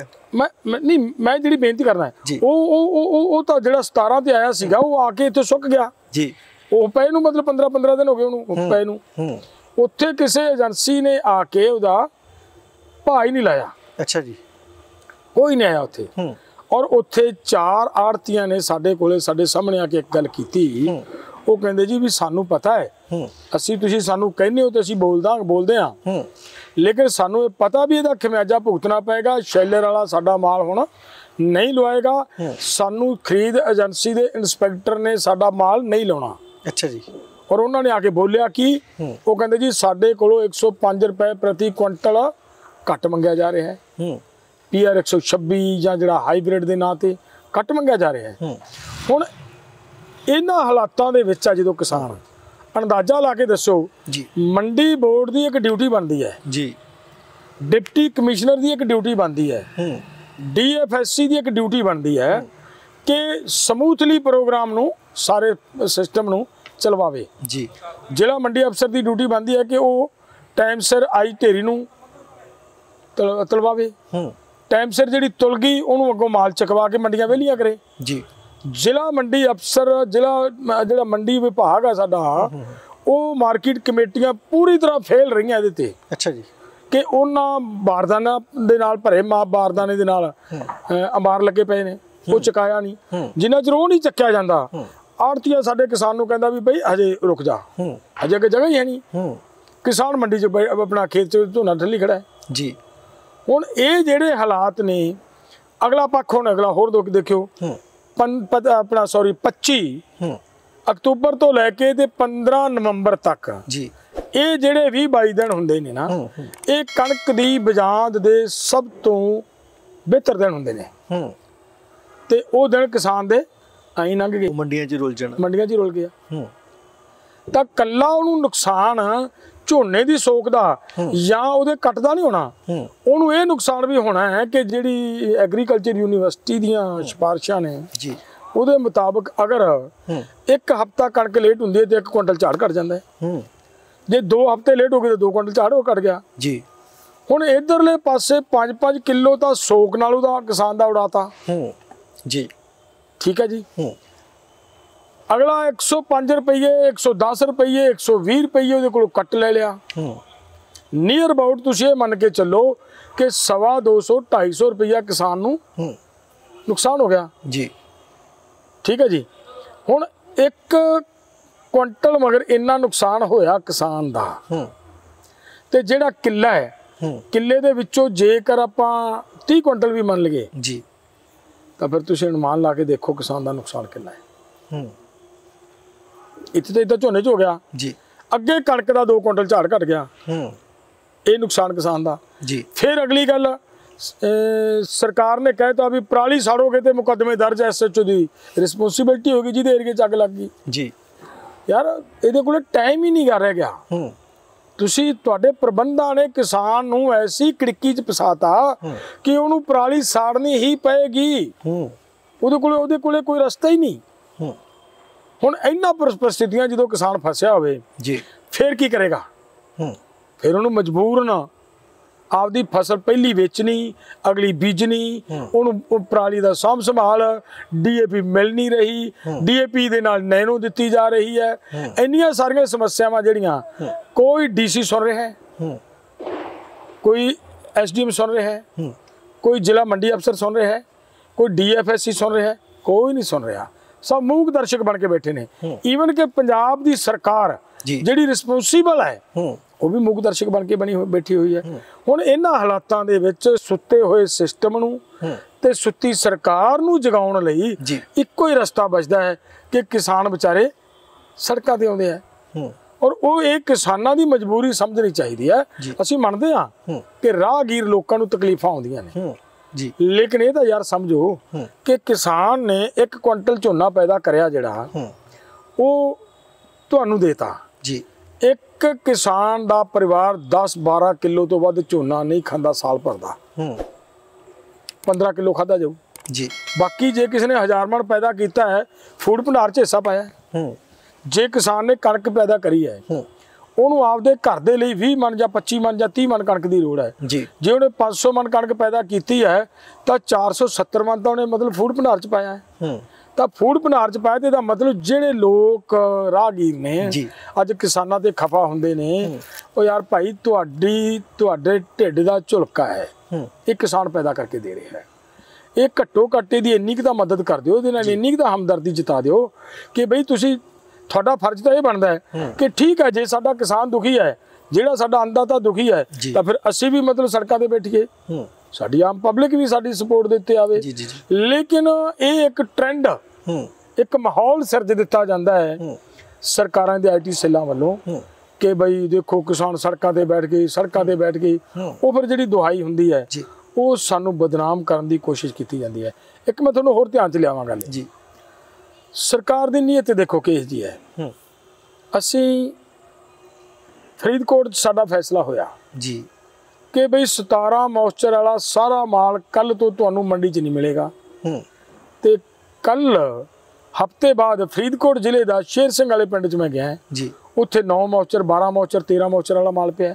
ਮੈਂ ਜਿਹੜੀ ਬੇਨਤੀ ਕਰਨਾ ਹੈ ਉਹ ਤਾਂ ਜਿਹੜਾ 17 ਤੇ ਆਇਆ ਸੀਗਾ ਉਹ ਆ ਕੇ ਇੱਥੇ ਸੁੱਕ ਗਿਆ ਜੀ। ਉਹ ਪਏ ਨੂੰ ਮਤਲਬ 15 ਦਿਨ ਹੋ ਗਏ ਉਹਨੂੰ ਪਏ ਨੂੰ। ਉੱਥੇ ਕਿਸੇ ਏਜੰਸੀ ਨੇ ਆ ਕੇ ਉਹਦਾ ਭਾਅ ਹੀ ਨਹੀਂ ਲਾਇਆ। ਅੱਛਾ ਜੀ। ਕੋਈ ਨਹੀਂ ਆਇਆ ਉੱਥੇ। ਔਰ ਉੱਥੇ 4 ਆੜਤੀਆਂ ਨੇ ਸਾਡੇ ਕੋਲੇ ਸਾਡੇ ਸਾਹਮਣੇ ਆ ਕੇ ਇੱਕ ਗੱਲ ਕੀਤੀ। ਉਹ ਕਹਿੰਦੇ ਜੀ ਵੀ ਸਾਨੂੰ ਪਤਾ ਹੈ, ਤੁਸੀਂ ਸਾਨੂੰ ਕਹਿੰਦੇ ਹੋ ਤੇ ਅਸੀਂ ਬੋਲਦੇ ਹਾਂ, ਲੇਕਿਨ ਸਾਨੂੰ ਇਹ ਪਤਾ ਵੀ ਇਹਦਾ ਖਮਿਆਜਾ ਭੁਗਤਣਾ ਪਏਗਾ। ਸ਼ੈਲਰ ਵਾਲਾ ਸਾਡਾ ਮਾਲ ਹੁਣ ਨਹੀਂ ਲਵਾਏਗਾ, ਸਾਨੂੰ ਖਰੀਦ ਏਜੰਸੀ ਦੇ ਇੰਸਪੈਕਟਰ ਨੇ ਸਾਡਾ ਮਾਲ ਨਹੀਂ ਲਾਉਣਾ। ਅੱਛਾ ਜੀ। ਔਰ ਉਹਨਾਂ ਨੇ ਆ ਕੇ ਬੋਲਿਆ ਕਿ ਉਹ ਕਹਿੰਦੇ ਜੀ ਸਾਡੇ ਕੋਲੋਂ 105 ਰੁਪਏ ਪ੍ਰਤੀ ਕੁਇੰਟਲ ਘੱਟ ਮੰਗਿਆ ਜਾ ਰਿਹਾ ਹੈ। PR 126 ਜਾਂ ਜਿਹੜਾ ਹਾਈਬ੍ਰਿਡ ਦੇ ਨਾਂ ਤੇ ਘੱਟ ਮੰਗਿਆ ਜਾ ਰਿਹਾ ਹੈ। ਹੁਣ ਇਹਨਾਂ ਹਾਲਾਤਾਂ ਦੇ ਵਿੱਚ ਆ ਜਦੋਂ ਕਿਸਾਨ ਅੰਦਾਜ਼ਾ ਲਾ ਕੇ ਦੱਸੋ ਜੀ, ਮੰਡੀ ਬੋਰਡ ਦੀ ਇੱਕ ਡਿਊਟੀ ਬਣਦੀ ਹੈ ਜੀ, ਡਿਪਟੀ ਕਮਿਸ਼ਨਰ ਦੀ ਇੱਕ ਡਿਊਟੀ ਬਣਦੀ ਹੈ, DFSC ਦੀ ਇੱਕ ਡਿਊਟੀ ਬਣਦੀ ਹੈ ਕਿ ਸਮੂਥਲੀ ਪ੍ਰੋਗਰਾਮ ਨੂੰ ਸਾਰੇ ਸਿਸਟਮ ਨੂੰ ਚਲਵਾਵੇ ਜੀ। ਜ਼ਿਲ੍ਹਾ ਮੰਡੀ ਅਫਸਰ ਦੀ ਡਿਊਟੀ ਬਣਦੀ ਹੈ ਕਿ ਉਹ ਟਾਈਮ ਸਿਰ ਆਈ ਢੇਰੀ ਨੂੰ ਤਲਵਾਵੇ, ਟਾਈਮ ਸਿਰ ਜਿਹੜੀ ਤੁਲ ਗਈ ਉਹਨੂੰ ਅੱਗੋਂ ਮਾਲ ਚਕਵਾ ਕੇ ਮੰਡੀਆਂ ਵਿਹਲੀਆਂ ਕਰੇ ਜੀ। ਜ਼ਿਲ੍ਹਾ ਮੰਡੀ ਅਫਸਰ ਜਿਹੜਾ ਮੰਡੀ ਵਿਭਾਗ ਆ ਸਾਡਾ, ਉਹ ਮਾਰਕੀਟ ਕਮੇਟੀਆਂ ਪੂਰੀ ਤਰ੍ਹਾਂ ਫੇਲ ਰਹੀਆਂ ਇਹਦੇ ਤੇ। ਅੱਛਾ ਜੀ। ਕਿ ਉਹਨਾਂ ਬਾਰਦਾਨਾ ਦੇ ਨਾਲ ਭਰੇ ਬਾਰਦਾਨੇ ਦੇ ਨਾਲ ਅੰਬਾਰ ਲੱਗੇ ਪਏ ਨੇ, ਉਹ ਚਕਾਇਆ ਨਹੀਂ। ਜਿੰਨਾ ਚਿਰ ਉਹ ਨਹੀਂ ਚੱਕਿਆ ਜਾਂਦਾ, ਆੜਤੀਆ ਸਾਡੇ ਕਿਸਾਨ ਨੂੰ ਕਹਿੰਦਾ ਵੀ ਬਈ ਹਜੇ ਰੁਕ ਜਾ, ਹਜੇ ਅੱਗੇ ਜਗ੍ਹਾ ਹੀ ਹੈ ਨਹੀਂ। ਕਿਸਾਨ ਮੰਡੀ 'ਚ ਆਪਣਾ ਖੇਤ 'ਚ ਝੋਨਾ ਠੱਲੀ ਖੜਾ ਹੈ ਜੀ। ਹੁਣ ਇਹ ਜਿਹੜੇ ਹਾਲਾਤ ਨੇ, ਅਗਲਾ ਪੱਖ ਹੁਣ ਅਗਲਾ ਹੋਰ ਦੇਖਿਓ, 25 ਅਕਤੂਬਰ ਤੋਂ ਲੈ ਕੇ ਤੇ 15 ਨਵੰਬਰ ਤੱਕ ਜੀ, ਇਹ ਜਿਹੜੇ 20-22 ਦਿਨ ਹੁੰਦੇ ਨੇ ਨਾ, ਇਹ ਕਣਕ ਦੀ ਬਜਾਂਦ ਦੇ ਸਭ ਤੋਂ ਬਿਹਤਰ ਦਿਨ ਹੁੰਦੇ ਨੇ। ਤੇ ਉਹ ਦਿਨ ਕਿਸਾਨ ਦੇ ਆਈ ਲੰਘ ਗਏ, ਮੰਡੀਆਂ 'ਚ ਰੁਲ ਗਿਆ। ਤਾਂ ਕੱਲਾ ਉਹਨੂੰ ਨੁਕਸਾਨ ਝੋਨੇ ਦੀ ਸੋਕ ਦਾ ਜਾਂ ਉਹਦੇ ਕੱਟ ਦਾ ਨਹੀਂ ਹੋਣਾ, ਉਹਨੂੰ ਇਹ ਨੁਕਸਾਨ ਵੀ ਹੋਣਾ ਹੈ ਕਿ ਜਿਹੜੀ ਐਗਰੀਕਲਚਰ ਯੂਨੀਵਰਸਿਟੀ ਦੀਆਂ ਸਿਫਾਰਿਸ਼ਾਂ ਨੇ ਜੀ, ਉਹਦੇ ਮੁਤਾਬਕ ਅਗਰ ਇੱਕ ਹਫ਼ਤਾ ਕਣਕ ਲੇਟ ਹੁੰਦੀ ਹੈ ਤੇ 1 ਕੁਇੰਟਲ ਝਾੜ ਘਟ ਜਾਂਦਾ ਹੈ। ਜੇ 2 ਹਫ਼ਤੇ ਲੇਟ ਹੋ ਗਏ ਤਾਂ 2 ਕੁਇੰਟਲ ਝਾੜ ਉਹ ਘਟ ਗਿਆ ਜੀ। ਹੁਣ ਇਧਰਲੇ ਪਾਸੇ 5-5 ਕਿਲੋ ਤਾਂ ਸੋਕ ਨਾਲ ਉਹਦਾ ਕਿਸਾਨ ਦਾ ਉਡਾਤਾ, ਜੀ ठीक है जी। अगला 105 रुपये 110 रुपये 120 रुपये ਉਹਦੇ ਕੋਲੋਂ ਕੱਟ ਲੈ ਲਿਆ। ਨੀਅਰ ਅਬਾਊਟ ਤੁਸੀਂ ਇਹ ਮੰਨ ਕੇ ਚੱਲੋ ਕਿ 250 250 रुपया किसान ਨੂੰ ਨੁਕਸਾਨ ਹੋ ਗਿਆ ਜੀ। ठीक है जी। ਹੁਣ 1 ਕੁਇੰਟਲ ਮਗਰ ਇੰਨਾ ਨੁਕਸਾਨ ਹੋਇਆ ਕਿਸਾਨ ਦਾ ਤੇ ਜਿਹੜਾ ਕਿੱਲਾ ਹੈ ਕਿੱਲੇ ਦੇ ਵਿੱਚੋਂ ਜੇਕਰ ਆਪਾਂ 30 ਕੁਇੰਟਲ ਵੀ ਮੰਨ ਲਈਏ ਜੀ ਤਾਂ ਫਿਰ ਤੁਸੀਂ ਅਨੁਮਾਨ ਲਾ ਕੇ ਦੇਖੋ ਕਿਸਾਨ ਦਾ ਨੁਕਸਾਨ ਕਿੰਨਾ ਹੈ। ਇੱਥੇ ਤਾਂ ਇਦਾਂ ਝੋਨੇ 'ਚ ਹੋ ਗਿਆ ਜੀ। ਅੱਗੇ ਕਣਕ ਦਾ 2 ਕੁਇੰਟਲ ਝਾੜ ਘਟ ਗਿਆ ਇਹ ਨੁਕਸਾਨ ਕਿਸਾਨ ਦਾ ਜੀ। ਫਿਰ ਅਗਲੀ ਗੱਲ ਸਰਕਾਰ ਨੇ ਕਹਿਤਾ ਵੀ ਪਰਾਲੀ ਸਾੜੋਗੇ ਤੇ ਮੁਕੱਦਮੇ ਦਰਜ ਐਸਐਚਓ ਦੀ ਰਿਸਪੌਂਸਿਬਿਲਟੀ ਹੋਗੀ ਜਿਹਦੇ ਏਰੀਏ 'ਚ ਅੱਗ ਲੱਗ ਗਈ ਜੀ। ਯਾਰ ਇਹਦੇ ਕੋਲ ਟਾਈਮ ਹੀ ਨਹੀਂ ਕਰ ਰਹਿ ਗਿਆ। ਤੁਸੀਂ ਤੁਹਾਡੇ ਪ੍ਰਬੰਧਾਂ ਨੇ ਕਿਸਾਨ ਨੂੰ ਐਸੀ ਕੜਕੀ 'ਚ ਫਸਾਤਾ ਕਿ ਉਹਨੂੰ ਪਰਾਲੀ ਸਾੜਨੀ ਹੀ ਪਏਗੀ। ਉਹਦੇ ਕੋਲੇ ਕੋਈ ਰਸਤਾ ਹੀ ਨਹੀਂ। ਹੁਣ ਇਹਨਾਂ ਪਰਿਸਥਿਤੀਆਂ ਜਦੋਂ ਕਿਸਾਨ ਫਸਿਆ ਹੋਵੇ ਜੀ ਫਿਰ ਕੀ ਕਰੇਗਾ? ਫਿਰ ਉਹਨੂੰ ਮਜਬੂਰਨ ਆਪਦੀ ਫਸਲ ਪਹਿਲੀ ਵੇਚਣੀ ਅਗਲੀ ਬੀਜਣੀ ਉਹਨੂੰ ਪਰਾਲੀ ਦਾ ਸਾਂਭ ਸੰਭਾਲ ਡੀਏਪੀ ਮਿਲ ਨਹੀਂ ਰਹੀ ਡੀਏਪੀ ਦੇ ਨਾਲ ਨੈਨੋ ਦਿੱਤੀ ਜਾ ਰਹੀ ਹੈ। ਇੰਨੀਆਂ ਸਾਰੀਆਂ ਸਮੱਸਿਆਵਾਂ ਜਿਹੜੀਆਂ ਕੋਈ ਡੀਸੀ ਸੁਣ ਰਿਹਾ ਹੈ ਕੋਈ ਐਸਡੀਐਮ ਸੁਣ ਰਿਹਾ ਹੈ ਕੋਈ ਜ਼ਿਲ੍ਹਾ ਮੰਡੀ ਅਫਸਰ ਸੁਣ ਰਿਹਾ ਹੈ ਕੋਈ ਡੀਐਫਐਸਸੀ ਸੁਣ ਰਿਹਾ ਹੈ ਕੋਈ ਨਹੀਂ ਸੁਣ ਰਿਹਾ। ਸਭ ਮੂਕ ਦਰਸ਼ਕ ਬਣ ਕੇ ਬੈਠੇ ਨੇ। ਈਵਨ ਕਿ ਪੰਜਾਬ ਦੀ ਸਰਕਾਰ ਜਿਹੜੀ ਰਿਸਪੌਂਸੀਬਲ ਹੈ ਉਹ ਵੀ ਮੂਕ ਦਰਸ਼ਕ ਬਣ ਕੇ ਬੈਠੀ ਹੋਈ ਹੈ। ਹੁਣ ਇਹਨਾਂ ਹਾਲਾਤਾਂ ਦੇ ਵਿੱਚ ਸੁੱਤੇ ਹੋਏ ਸਿਸਟਮ ਨੂੰ ਤੇ ਸੁੱਤੀ ਸਰਕਾਰ ਨੂੰ ਜਗਾਉਣ ਲਈ ਇੱਕੋ ਹੀ ਰਸਤਾ ਬਚਦਾ ਹੈ ਕਿ ਕਿਸਾਨ ਵਿਚਾਰੇ ਸੜਕਾਂ ਤੇ ਆਉਂਦੇ ਆ ਔਰ ਉਹ ਇਹ ਕਿਸਾਨਾਂ ਦੀ ਮਜਬੂਰੀ ਸਮਝਣੀ ਚਾਹੀਦੀ ਹੈ। ਅਸੀਂ ਮੰਨਦੇ ਹਾਂ ਕਿ ਰਾਹਗੀਰ ਲੋਕਾਂ ਨੂੰ ਤਕਲੀਫਾਂ ਆਉਂਦੀਆਂ ਨੇ ਜੀ ਲੇਕਿਨ ਇਹ ਤਾਂ ਯਾਰ ਸਮਝੋ ਕਿ ਕਿਸਾਨ ਨੇ 1 ਕੁਇੰਟਲ ਝੋਨਾ ਪੈਦਾ ਕਰਿਆ ਜਿਹੜਾ ਉਹ ਤੁਹਾਨੂੰ ਦੇਤਾ ਜੀ। ਇੱਕ ਕਿਸਾਨ ਦਾ ਪਰਿਵਾਰ 10-12 ਕਿਲੋ ਤੋਂ ਵੱਧ ਝੋਨਾ ਨਹੀਂ ਖਾਂਦਾ ਸਾਲ ਭਰ ਦਾ 15 ਕਿਲੋ ਖਾਦਾ ਜਾਊ ਜੀ। ਬਾਕੀ ਜੇ ਕਿਸੇ ਨੇ 1000 ਮਣ ਪੈਦਾ ਕੀਤਾ ਹੈ ਫੂਡ ਭੰਡਾਰ 'ਚ ਹਿੱਸਾ ਪਾਇਆ। ਜੇ ਕਿਸਾਨ ਨੇ ਕਣਕ ਪੈਦਾ ਕਰੀ ਹੈ ਉਹਨੂੰ ਆਪਦੇ ਘਰ ਦੇ ਲਈ 20 ਮਣ ਜਾਂ 25 ਮਣ ਜਾਂ 30 ਮਣ ਕਣਕ ਦੀ ਲੋੜ ਹੈ ਜੀ। ਜੇ ਉਹਨੇ 500 ਮਣ ਕਣਕ ਪੈਦਾ ਕੀਤੀ ਹੈ ਤਾਂ 470 ਮਣ ਤਾਂ ਉਹਨੇ ਮਤਲਬ ਫੂਡ ਭੰਡਾਰ 'ਚ ਪਾਇਆ ਹੈ। ਤਾਂ ਫੂਡ ਭੰਡਾਰ 'ਚ ਪਾਇਆ ਤੇ ਇਹਦਾ ਮਤਲਬ ਜਿਹੜੇ ਲੋਕ ਰਾਹਗੀਰ ਨੇ ਅੱਜ ਕਿਸਾਨਾਂ ਤੇ ਖਫਾ ਹੁੰਦੇ ਨੇ ਉਹ ਯਾਰ ਭਾਈ ਤੁਹਾਡੇ ਢਿੱਡ ਦਾ ਝੁਲਕਾ ਹੈ ਇਹ ਕਿਸਾਨ ਪੈਦਾ ਕਰਕੇ ਦੇ ਰਿਹਾ ਹੈ। ਇਹ ਘੱਟੋ ਘੱਟ ਦੀ ਇੰਨੀ ਕੁ ਤਾਂ ਮਦਦ ਕਰ ਦਿਓ ਇਹਦੇ ਨਾਲ ਇੰਨੀ ਕੁ ਤਾਂ ਹਮਦਰਦੀ ਜਤਾ ਦਿਓ ਕਿ ਬਈ ਤੁਸੀਂ ਤੁਹਾਡਾ ਫਰਜ਼ ਤਾਂ ਇਹ ਬਣਦਾ ਹੈ ਕਿ ਠੀਕ ਹੈ ਜੇ ਸਾਡਾ ਕਿਸਾਨ ਦੁਖੀ ਹੈ ਜਿਹੜਾ ਸਾਡਾ ਅੰਨਦਾਤਾ ਦੁਖੀ ਹੈ ਤਾਂ ਫਿਰ ਅਸੀਂ ਵੀ ਮਤਲਬ ਸੜਕਾਂ ਤੇ ਬੈਠੀਏ ਸਾਡੀ ਆਮ ਪਬਲਿਕ ਵੀ ਸਾਡੀ ਸਪੋਰਟ ਦੇ ਉੱਤੇ ਆਵੇ। ਲੇਕਿਨ ਇਹ ਇੱਕ ਟ੍ਰੈਂਡ ਇੱਕ ਮਾਹੌਲ ਸਿਰਜ ਦਿੱਤਾ ਜਾਂਦਾ ਹੈ ਸਰਕਾਰਾਂ ਦੇ ਆਈਟੀ ਸੈੱਲਾਂ ਵੱਲੋਂ ਕਿ ਬਈ ਦੇਖੋ ਕਿਸਾਨ ਸੜਕਾਂ ਤੇ ਬੈਠ ਗਏ ਉਹ ਫਿਰ ਜਿਹੜੀ ਦੁਹਾਈ ਹੁੰਦੀ ਹੈ ਉਹ ਸਾਨੂੰ ਬਦਨਾਮ ਕਰਨ ਦੀ ਕੋਸ਼ਿਸ਼ ਕੀਤੀ ਜਾਂਦੀ ਹੈ। ਇੱਕ ਮੈਂ ਤੁਹਾਨੂੰ ਹੋਰ ਧਿਆਨ 'ਚ ਲਿਆਵਾਂਗਾ ਜੀ ਸਰਕਾਰ ਦੀ ਨੀਅਤ ਦੇਖੋ ਕਿਹੋ ਜਿਹੀ ਹੈ। ਅਸੀਂ ਫਰੀਦਕੋਟ 'ਚ ਸਾਡਾ ਫੈਸਲਾ ਹੋਇਆ ਜੀ ਕਿ ਬਈ 17 ਮੌਇਸਚਰ ਵਾਲਾ ਸਾਰਾ ਮਾਲ ਕੱਲ ਤੋਂ ਤੁਹਾਨੂੰ ਮੰਡੀ 'ਚ ਨਹੀਂ ਮਿਲੇਗਾ ਤੇ ਕੱਲ ਹਫਤੇ ਬਾਅਦ ਫਰੀਦਕੋਟ ਜ਼ਿਲ੍ਹੇ ਦਾ ਸ਼ੇਰ ਸਿੰਘ ਵਾਲੇ ਪਿੰਡ 'ਚ ਮੈਂ ਗਿਆ ਜੀ ਉੱਥੇ 9 ਮੌਇਸਚਰ 12 ਮੌਇਸਚਰ 13 ਮੌਇਸਚਰ ਵਾਲਾ ਮਾਲ ਪਿਆ।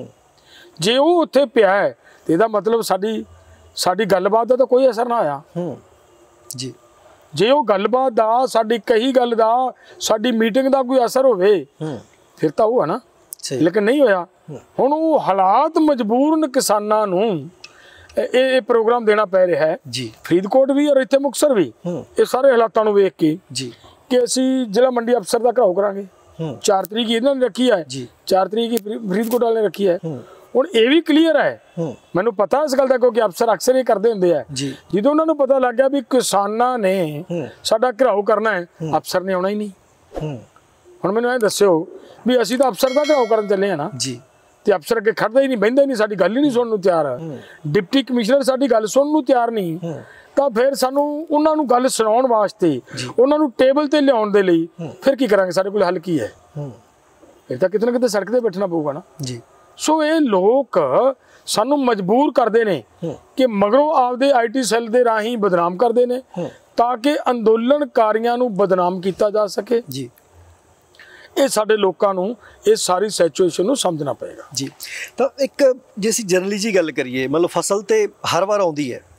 ਜੇ ਉਹ ਉੱਥੇ ਪਿਆ ਹੈ ਤੇ ਇਹਦਾ ਮਤਲਬ ਸਾਡੀ ਗੱਲਬਾਤ ਦਾ ਤਾਂ ਕੋਈ ਅਸਰ ਨਾ ਆਇਆ ਜੀ। ਜੇ ਉਹ ਗੱਲਬਾਤ ਦਾ ਸਾਡੀ ਕਹੀ ਗੱਲ ਦਾ ਸਾਡੀ ਮੀਟਿੰਗ ਦਾ ਕੋਈ ਅਸਰ ਹੋਵੇ ਫਿਰ ਤਾਂ ਉਹ ਹੈ ਨਾ ਲੇਕਿਨ ਨਹੀਂ ਹੋਇਆ। ਹੁਣ ਉਹ ਹਾਲਾਤ ਮਜਬੂਰਨ ਕਿਸਾਨਾਂ ਨੂੰ ਇਹ ਪ੍ਰੋਗਰਾਮ ਦੇਣਾ ਪੈ ਰਿਹਾ ਹੈ ਜੀ ਫਰੀਦਕੋਟ ਵੀ ਔਰ ਇੱਥੇ ਮੁਕਤਸਰ ਵੀ ਇਹ ਸਾਰੇ ਹਾਲਾਤਾਂ ਨੂੰ ਵੇਖ ਕੇ ਜੀ ਕਿ ਅਸੀਂ ਜ਼ਿਲ੍ਹਾ ਮੰਡੀ ਅਫਸਰ ਦਾ ਘਰਾਓ ਕਰਾਂਗੇ 4 ਤਰੀਕ ਇਹਨਾਂ ਨੇ ਰੱਖੀ ਹੈ 4 ਤਰੀਕ ਫਰੀਦਕੋਟ ਵਾਲੇ ਨੇ ਰੱਖੀ ਹੈ। ਹੁਣ ਇਹ ਵੀ ਕਲੀਅਰ ਹੈ ਮੈਨੂੰ ਪਤਾ ਇਸ ਗੱਲ ਦਾ ਕਿਉਂਕਿ ਅਫਸਰ ਅਕਸਰ ਇਹ ਕਰਦੇ ਹੁੰਦੇ ਆ ਜਦੋਂ ਉਹਨਾਂ ਨੂੰ ਪਤਾ ਲੱਗ ਗਿਆ ਵੀ ਕਿਸਾਨਾਂ ਨੇ ਸਾਡਾ ਘਰਾਓ ਕਰਨਾ ਹੈ ਅਫਸਰ ਨੇ ਆਉਣਾ ਹੀ ਨਹੀਂ। ਹੁਣ ਮੈਨੂੰ ਇਹ ਦੱਸਿਓ ਵੀ ਅਸੀਂ ਤਾਂ ਅਫਸਰ ਦਾ ਘਰਾਓ ਕਰਨ ਚੱਲੇ ਆ ਨਾ ਜੀ ਤੇ ਅਫਸਰ ਅੱਗੇ ਖੜਦਾ ਹੀ ਨਹੀਂ ਬਹਿੰਦਾ ਹੀ ਨਹੀਂ ਸਾਡੀ ਗੱਲ ਹੀ ਨਹੀਂ ਸੁਣਨ ਨੂੰ ਤਿਆਰ ਡਿਪਟੀ ਕਮਿਸ਼ਨਰ ਸਾਡੀ ਗੱਲ ਸੁਣਨ ਨੂੰ ਤਿਆਰ ਨਹੀਂ ਤਾਂ ਫਿਰ ਸਾਨੂੰ ਉਹਨਾਂ ਨੂੰ ਗੱਲ ਸੁਣਾਉਣ ਵਾਸਤੇ ਉਹਨਾਂ ਨੂੰ ਟੇਬਲ ਤੇ ਲਿਆਉਣ ਦੇ ਲਈ ਫਿਰ ਕੀ ਕਰਾਂਗੇ ਸਾਡੇ ਕੋਲ ਹੱਲ ਕੀ ਹੈ ਫਿਰ ਤਾਂ ਕਿਤੇ ਨਾ ਕਿਤੇ ਸੜਕ ਤੇ ਬੈਠਣਾ ਪਊਗਾ ਨਾ ਜੀ। ਸੋ ਇਹ ਲੋਕ ਸਾਨੂੰ ਮਜਬੂਰ ਕਰਦੇ ਨੇ ਕਿ ਮਗਰੋਂ ਆਪਦੇ ਆਈਟੀ ਸੈੱਲ ਦੇ ਰਾਹੀਂ ਬਦਨਾਮ ਕਰਦੇ ਨੇ ਤਾਂ ਕਿ ਅੰਦੋਲਨਕਾਰੀਆਂ ਨੂੰ ਬਦਨਾਮ ਕੀਤਾ ਜਾ ਸਕੇ ਜੀ। ਇਹ ਸਾਡੇ ਲੋਕਾਂ ਨੂੰ ਇਹ ਸਾਰੀ ਸਿਚੁਏਸ਼ਨ ਨੂੰ ਸਮਝਣਾ ਪਏਗਾ ਜੀ। ਤਾਂ ਇੱਕ ਜੇ ਅਸੀਂ ਜਨਰਲੀ ਜੀ ਗੱਲ ਕਰੀਏ ਮਤਲਬ ਫਸਲ ਤੇ ਹਰ ਵਾਰ ਆਉਂਦੀ ਹੈ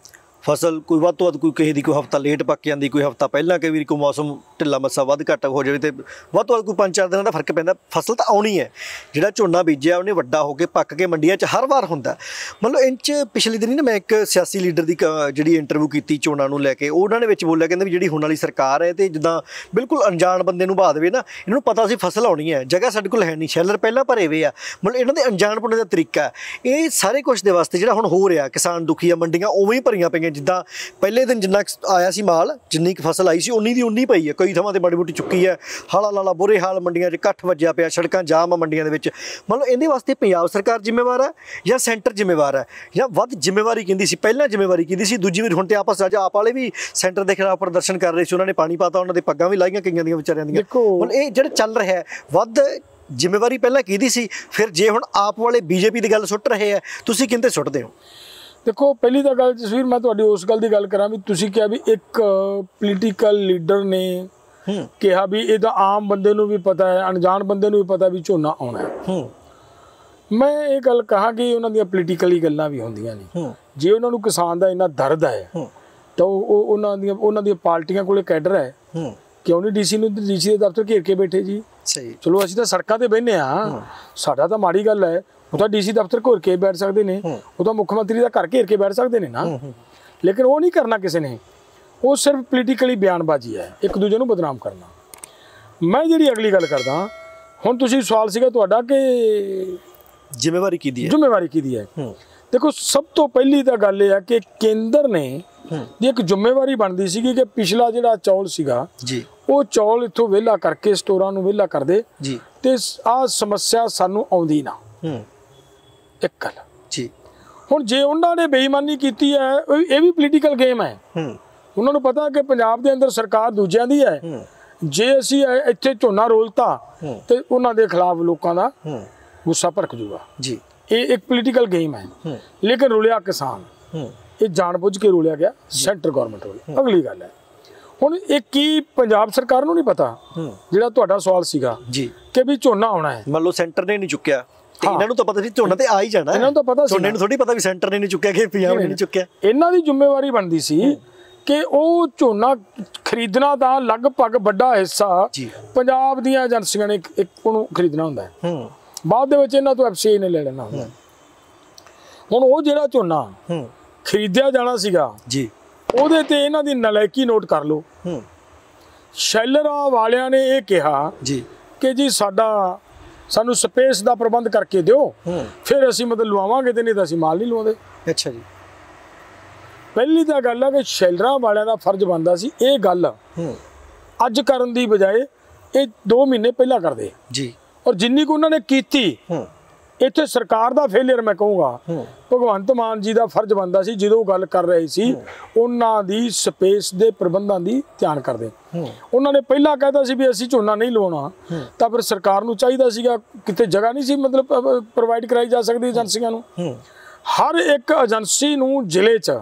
ਫਸਲ ਕੋਈ ਵੱਧ ਤੋਂ ਵੱਧ ਕੋਈ ਕਿਸੇ ਦੀ ਕੋਈ ਹਫ਼ਤਾ ਲੇਟ ਪੱਕ ਜਾਂਦੀ, ਕੋਈ ਹਫ਼ਤਾ ਪਹਿਲਾਂ, ਕਈ ਵਾਰੀ ਕੋਈ ਮੌਸਮ ਢਿੱਲਾ ਮੱਸਾ ਵੱਧ ਘੱਟ ਹੋ ਜਾਵੇ ਤੇ ਵੱਧ ਤੋਂ ਵੱਧ ਕੋਈ 5-4 ਦਿਨਾਂ ਦਾ ਫਰਕ ਪੈਂਦਾ। ਫਸਲ ਤਾਂ ਆਉਣੀ ਹੈ, ਜਿਹੜਾ ਝੋਨਾ ਬੀਜਿਆ ਉਹਨੇ ਵੱਡਾ ਹੋ ਕੇ ਪੱਕ ਕੇ ਮੰਡੀਆਂ 'ਚ ਹਰ ਵਾਰ ਹੁੰਦਾ। ਮਤਲਬ ਇਹ 'ਚ ਪਿਛਲੇ ਦਿਨੀ ਨਾ ਮੈਂ ਇੱਕ ਸਿਆਸੀ ਲੀਡਰ ਦੀ ਜਿਹੜੀ ਇੰਟਰਵਿਊ ਕੀਤੀ ਝੋਨਾ ਨੂੰ ਲੈ ਕੇ, ਉਹਨਾਂ ਨੇ ਵਿੱਚ ਬੋਲਿਆ, ਕਹਿੰਦੇ ਵੀ ਜਿਹੜੀ ਹੁਣ ਵਾਲੀ ਸਰਕਾਰ ਹੈ ਤੇ ਜਿੱਦਾਂ ਬਿਲਕੁਲ ਅਣਜਾਣ ਬੰਦੇ ਨੂੰ ਬਹਾ ਦੇਵੇ ਨਾ, ਇਹਨਾਂ ਨੂੰ ਪਤਾ ਸੀ ਫਸਲ ਆਉਣੀ ਹੈ, ਜਗ੍ਹਾ ਸਾਡੇ ਕੋਲ ਹੈ ਨਹੀਂ, ਸ਼ੈਲਰ ਪਹਿਲਾਂ ਭਰੇ ਹੋਏ ਆ। ਮਤਲਬ ਇਹਨਾਂ ਦੇ ਅਣਜਾਣਪੁਣੇ ਦਾ ਤਰੀਕਾ ਹੈ। ਇਹ ਸਾਰੇ ਕੁਛ ਦੇ ਵਾਸਤੇ ਜਿਹੜਾ ਹੁਣ ਹੋ ਰਿਹਾ, ਕਿਸਾਨ ਦੁਖੀ ਆ, ਮੰਡੀਆਂ ਉਵੇਂ ਹੀ ਭਰੀਆਂ ਪਈਆਂ, ਜਿੱਦਾਂ ਪਹਿਲੇ ਦਿਨ ਜਿੰਨਾ ਆਇਆ ਸੀ ਮਾਲ, ਜਿੰਨੀ ਕੁ ਫਸਲ ਆਈ ਸੀ ਉਨੀ ਦੀ ਉਨੀ ਪਈ ਹੈ। ਕਈ ਥਾਵਾਂ ਤੇ ਮਾੜੀ ਮੋਟੀ ਚੁੱਕੀ ਹੈ, ਹਾਲਾ ਲਾਲਾ ਬੁਰੇ ਹਾਲ, ਮੰਡੀਆਂ 'ਚ ਇਕੱਠ ਵੱਜਿਆ ਪਿਆ, ਸੜਕਾਂ ਜਾਮ ਆ ਮੰਡੀਆਂ ਦੇ ਵਿੱਚ। ਮਤਲਬ ਇਹਦੇ ਵਾਸਤੇ ਪੰਜਾਬ ਸਰਕਾਰ ਜ਼ਿੰਮੇਵਾਰ ਹੈ ਜਾਂ ਸੈਂਟਰ ਜ਼ਿੰਮੇਵਾਰ ਹੈ, ਜਾਂ ਵੱਧ ਜ਼ਿੰਮੇਵਾਰੀ ਕਹਿੰਦੀ ਸੀ ਪਹਿਲਾਂ, ਜ਼ਿੰਮੇਵਾਰੀ ਕਹਿੰਦੀ ਸੀ ਦੂਜੀ ਵਾਰ, ਹੁਣ ਤੇ ਆਪਸ ਅੱਜ ਆਪ ਵਾਲੇ ਵੀ ਸੈਂਟਰ ਦੇ ਖਿਲਾਫ ਪ੍ਰਦਰਸ਼ਨ ਕਰ ਰਹੇ ਸੀ, ਉਹਨਾਂ ਨੇ ਪਾਣੀ ਪਾਤਾ, ਉਹਨਾਂ ਦੇ ਪੱਗਾਂ ਵੀ ਲਾਈਆਂ ਕਈਆਂ ਦੀਆਂ ਵਿਚਾਰਿਆਂ ਦੀਆਂ। ਹੁਣ ਇਹ ਜਿਹੜਾ ਚੱਲ ਰਿਹਾ ਵੱਧ ਜ਼ਿੰਮੇਵਾਰੀ ਪਹਿਲਾਂ ਕਿਹਦੀ ਸੀ, ਫਿਰ ਜੇ ਹੁਣ ਆਪ ਵਾਲੇ ਬੀਜੇਪੀ ਦੀ ਗੱਲ ਸੁੱਟ ਰਹੇ ਆ, ਤੁਸੀਂ ਕਿੰਤੇ ਸੁੱਟਦੇ ਹੋ? ਦੇਖੋ, ਪਹਿਲੀ ਤਾਂ ਗੱਲ ਜਸਵੀਰ, ਮੈਂ ਤੁਹਾਡੀ ਉਸ ਗੱਲ ਦੀ ਗੱਲ ਕਰਾਂ ਵੀ ਤੁਸੀਂ ਕਿਹਾ ਵੀ ਇੱਕ ਪੋਲੀਟੀਕਲ ਲੀਡਰ ਨੇ ਕਿਹਾ ਵੀ ਇਹ ਤਾਂ ਆਮ ਬੰਦੇ ਨੂੰ ਵੀ ਪਤਾ ਹੈ, ਅਣਜਾਣ ਬੰਦੇ ਨੂੰ ਵੀ ਪਤਾ ਵੀ ਝੋਨਾ ਆਉਣਾ ਹੈ। ਮੈਂ ਇਹ ਗੱਲ ਕਹਾਂ ਕਿ ਉਹਨਾਂ ਦੀਆਂ ਪੋਲੀਟੀਕਲੀ ਗੱਲਾਂ ਵੀ ਹੁੰਦੀਆਂ ਨੇ। ਜੇ ਉਹਨਾਂ ਨੂੰ ਕਿਸਾਨ ਦਾ ਇੰਨਾ ਦਰਦ ਹੈ ਤਾਂ ਉਹਨਾਂ ਦੀਆਂ ਪਾਰਟੀਆਂ ਕੋਲੇ ਕੈਡਰ ਹੈ, ਕਿਉਂ ਨਹੀਂ ਡੀਸੀ ਨੂੰ ਡੀਸੀ ਦੇ ਦਫ਼ਤਰ ਘੇਰ ਕੇ ਬੈਠੇ ਜੀ? ਸਹੀ, ਚਲੋ ਅਸੀਂ ਤਾਂ ਸੜਕਾਂ ਤੇ ਬਹਿੰਦੇ ਹਾਂ, ਸਾਡਾ ਤਾਂ ਮਾੜੀ ਗੱਲ ਹੈ, ਉਹ ਤਾਂ ਡੀਸੀ ਦਫ਼ਤਰ ਘੇਰ ਕੇ ਬੈਠ ਸਕਦੇ ਨੇ, ਉਹ ਤਾਂ ਮੁੱਖ ਮੰਤਰੀ ਦਾ ਘਰ ਘੇਰ ਕੇ ਬੈਠ ਸਕਦੇ ਨੇ ਨਾ। ਲੇਕਿਨ ਉਹ ਨਹੀਂ ਕਰਨਾ ਕਿਸੇ ਨੇ, ਉਹ ਸਿਰਫ ਪੋਲੀਟੀਕਲੀ ਬਿਆਨਬਾਜ਼ੀ ਹੈ, ਇੱਕ ਦੂਜੇ ਨੂੰ ਬਦਨਾਮ ਕਰਨਾ। ਮੈਂ ਜਿਹੜੀ ਅਗਲੀ ਗੱਲ ਕਰਦਾ, ਹੁਣ ਤੁਸੀਂ ਸਵਾਲ ਸੀਗਾ ਤੁਹਾਡਾ ਕਿ ਜ਼ਿੰਮੇਵਾਰੀ ਕਿਹਦੀ ਹੈ, ਜ਼ਿੰਮੇਵਾਰੀ ਕਿਹਦੀ ਹੈ। ਦੇਖੋ, ਸਭ ਤੋਂ ਪਹਿਲੀ ਤਾਂ ਗੱਲ ਇਹ ਹੈ ਕਿ ਕੇਂਦਰ ਨੇ ਦੀ ਇੱਕ ਜ਼ਿੰਮੇਵਾਰੀ ਬਣਦੀ ਸੀਗੀ ਕਿ ਪਿਛਲਾ ਜਿਹੜਾ ਚੌਲ ਸੀਗਾ ਜੀ, ਉਹ ਚੌਲ ਇੱਥੋਂ ਵਿਹਲਾ ਕਰਕੇ ਸਟੋਰਾਂ ਨੂੰ ਵਿਹਲਾ ਕਰਦੇ ਜੀ, ਤੇ ਆਹ ਸਮੱਸਿਆ ਸਾਨੂੰ ਆਉਂਦੀ ਨਾ। ਇੱਕ ਗੱਲ ਜੀ, ਹੁਣ ਜੇ ਉਹਨਾਂ ਨੇ ਬੇਈਮਾਨੀ ਕੀਤੀ ਹੈ, ਇਹ ਵੀ ਪੋਲੀਟੀਕਲ ਗੇਮ ਹੈ। ਉਹਨਾਂ ਨੂੰ ਪਤਾ ਕਿ ਪੰਜਾਬ ਦੇ ਅੰਦਰ ਸਰਕਾਰ ਦੂਜਿਆਂ ਦੀ ਹੈ, ਜੇ ਅਸੀਂ ਇੱਥੇ ਝੋਨਾ ਰੋਲਤਾ ਤੇ ਉਹਨਾਂ ਦੇ ਖਿਲਾਫ ਲੋਕਾਂ ਦਾ ਗੁੱਸਾ ਭੜਕ ਜੂਗਾ ਜੀ। ਇਹ ਇੱਕ ਪੋਲੀਟੀਕਲ ਗੇਮ ਹੈ, ਲੇਕਿਨ ਰੁਲਿਆ ਕਿਸਾਨ, ਇਹ ਜਾਣਬੁੱਝ ਕੇ ਰੋਲਿਆ ਗਿਆ, ਸੈਂਟਰ ਗਵਰਨਮੈਂਟ ਵੱਲੋਂ। ਅਗਲੀ ਗੱਲ ਹੈ, ਹੁਣ ਇਹ ਕੀ ਪੰਜਾਬ ਸਰਕਾਰ ਨੂੰ ਨਹੀਂ ਪਤਾ, ਜਿਹੜਾ ਤੁਹਾਡਾ ਸਵਾਲ ਸੀਗਾ ਜੀ ਕਿ ਵੀ ਝੋਨਾ ਆਉਣਾ ਹੈ, ਮੰਨ ਲਓ ਸੈਂਟਰ ਨੇ ਨਹੀਂ ਚੁੱਕਿਆ, ਇਹਨਾਂ ਨੂੰ ਤਾਂ ਪਤਾ ਸੀ ਝੋਨਾ ਤੇ ਆ ਹੀ ਜਾਣਾ, ਇਹਨਾਂ ਨੂੰ ਤਾਂ ਪਤਾ ਸੀ, ਝੋਨੇ ਨੂੰ ਥੋੜੀ ਪਤਾ ਵੀ ਸੈਂਟਰ ਨੇ ਨਹੀਂ ਚੁੱਕਿਆ ਕਿ ਪੰਜਾਬ ਨੇ ਨਹੀਂ ਚੁੱਕਿਆ। ਇਹਨਾਂ ਦੀ ਜ਼ਿੰਮੇਵਾਰੀ ਬਣਦੀ ਸੀ ਕਿ ਉਹ ਝੋਨਾ ਖਰੀਦਣਾ ਦਾ ਲਗਭਗ ਵੱਡਾ ਹਿੱਸਾ ਪੰਜਾਬ ਦੀਆਂ ਏਜੰਸੀਆਂ ਨੇ ਉਹਨੂੰ ਖਰੀਦਣਾ ਹੁੰਦਾ ਹੈ, ਬਾਅਦ ਦੇ ਵਿੱਚ ਇਹਨਾਂ ਤੋਂ ਐਫਸੀਆਈ ਨੇ ਲੈ ਲੈਣਾ ਹੁੰਦਾ। ਹੁਣ ਉਹ ਜਿਹੜਾ ਝੋਨਾ ਖਰੀਦਿਆ ਜਾਣਾ ਸੀਗਾ ਜੀ, ਉਹਦੇ ਤੇ ਇਹਨਾਂ ਦੀ ਨਲਾਇਕੀ ਨੋਟ ਕਰ ਲਓ। ਸ਼ੈਲਰਾਂ ਵਾਲਿਆਂ ਨੇ ਇਹ ਕਿਹਾ ਜੀ ਕਿ ਜੀ ਸਾਨੂੰ ਸਪੇਸ ਦਾ ਪ੍ਰਬੰਧ ਕਰਕੇ ਦਿਓ, ਫਿਰ ਅਸੀਂ ਮਤਲਬ ਲਵਾਵਾਂਗੇ, ਤੇ ਨਹੀਂ ਤਾਂ ਅਸੀਂ ਮਾਲ ਨਹੀਂ ਲਵਾਉਂਦੇ। ਅੱਛਾ ਜੀ, ਪਹਿਲੀ ਤਾਂ ਗੱਲ ਹੈ ਕਿ ਸ਼ੈਲਰਾਂ ਵਾਲਿਆਂ ਦਾ ਫਰਜ਼ ਬਣਦਾ ਸੀ ਇਹ ਗੱਲ ਅੱਜ ਕਰਨ ਦੀ ਬਜਾਏ ਇਹ 2 ਮਹੀਨੇ ਪਹਿਲਾਂ ਕਰਦੇ ਜੀ। ਔਰ ਜਿੰਨੀ ਕੁ ਉਹਨਾਂ ਨੇ ਕੀਤੀ, ਇੱਥੇ ਸਰਕਾਰ ਦਾ ਫੇਲਿਅਰ ਮੈਂ ਕਹੂੰਗਾ, ਭਗਵੰਤ ਮਾਨ ਜੀ ਦਾ ਫਰਜ਼ ਬਣਦਾ ਸੀ ਜਦੋਂ ਗੱਲ ਕਰ ਰਹੇ ਸੀ ਉਹਨਾਂ ਦੀ ਸਪੇਸ ਦੇ ਪ੍ਰਬੰਧਾਂ ਦੀ ਧਿਆਨ ਕਰਦੇ। ਉਹਨਾਂ ਨੇ ਪਹਿਲਾਂ ਕਹਿਤਾ ਸੀ ਵੀ ਅਸੀਂ ਝੋਨਾ ਨਹੀਂ ਲਵਾਉਣਾ, ਤਾਂ ਫਿਰ ਸਰਕਾਰ ਨੂੰ ਚਾਹੀਦਾ ਸੀਗਾ, ਕਿਤੇ ਜਗ੍ਹਾ ਨਹੀਂ ਸੀ ਮਤਲਬ ਪ੍ਰੋਵਾਈਡ ਕਰਾਈ ਜਾ ਸਕਦੀ ਏਜੰਸੀਆਂ ਨੂੰ। ਹਰ ਇੱਕ ਏਜੰਸੀ ਨੂੰ ਜ਼ਿਲ੍ਹੇ 'ਚ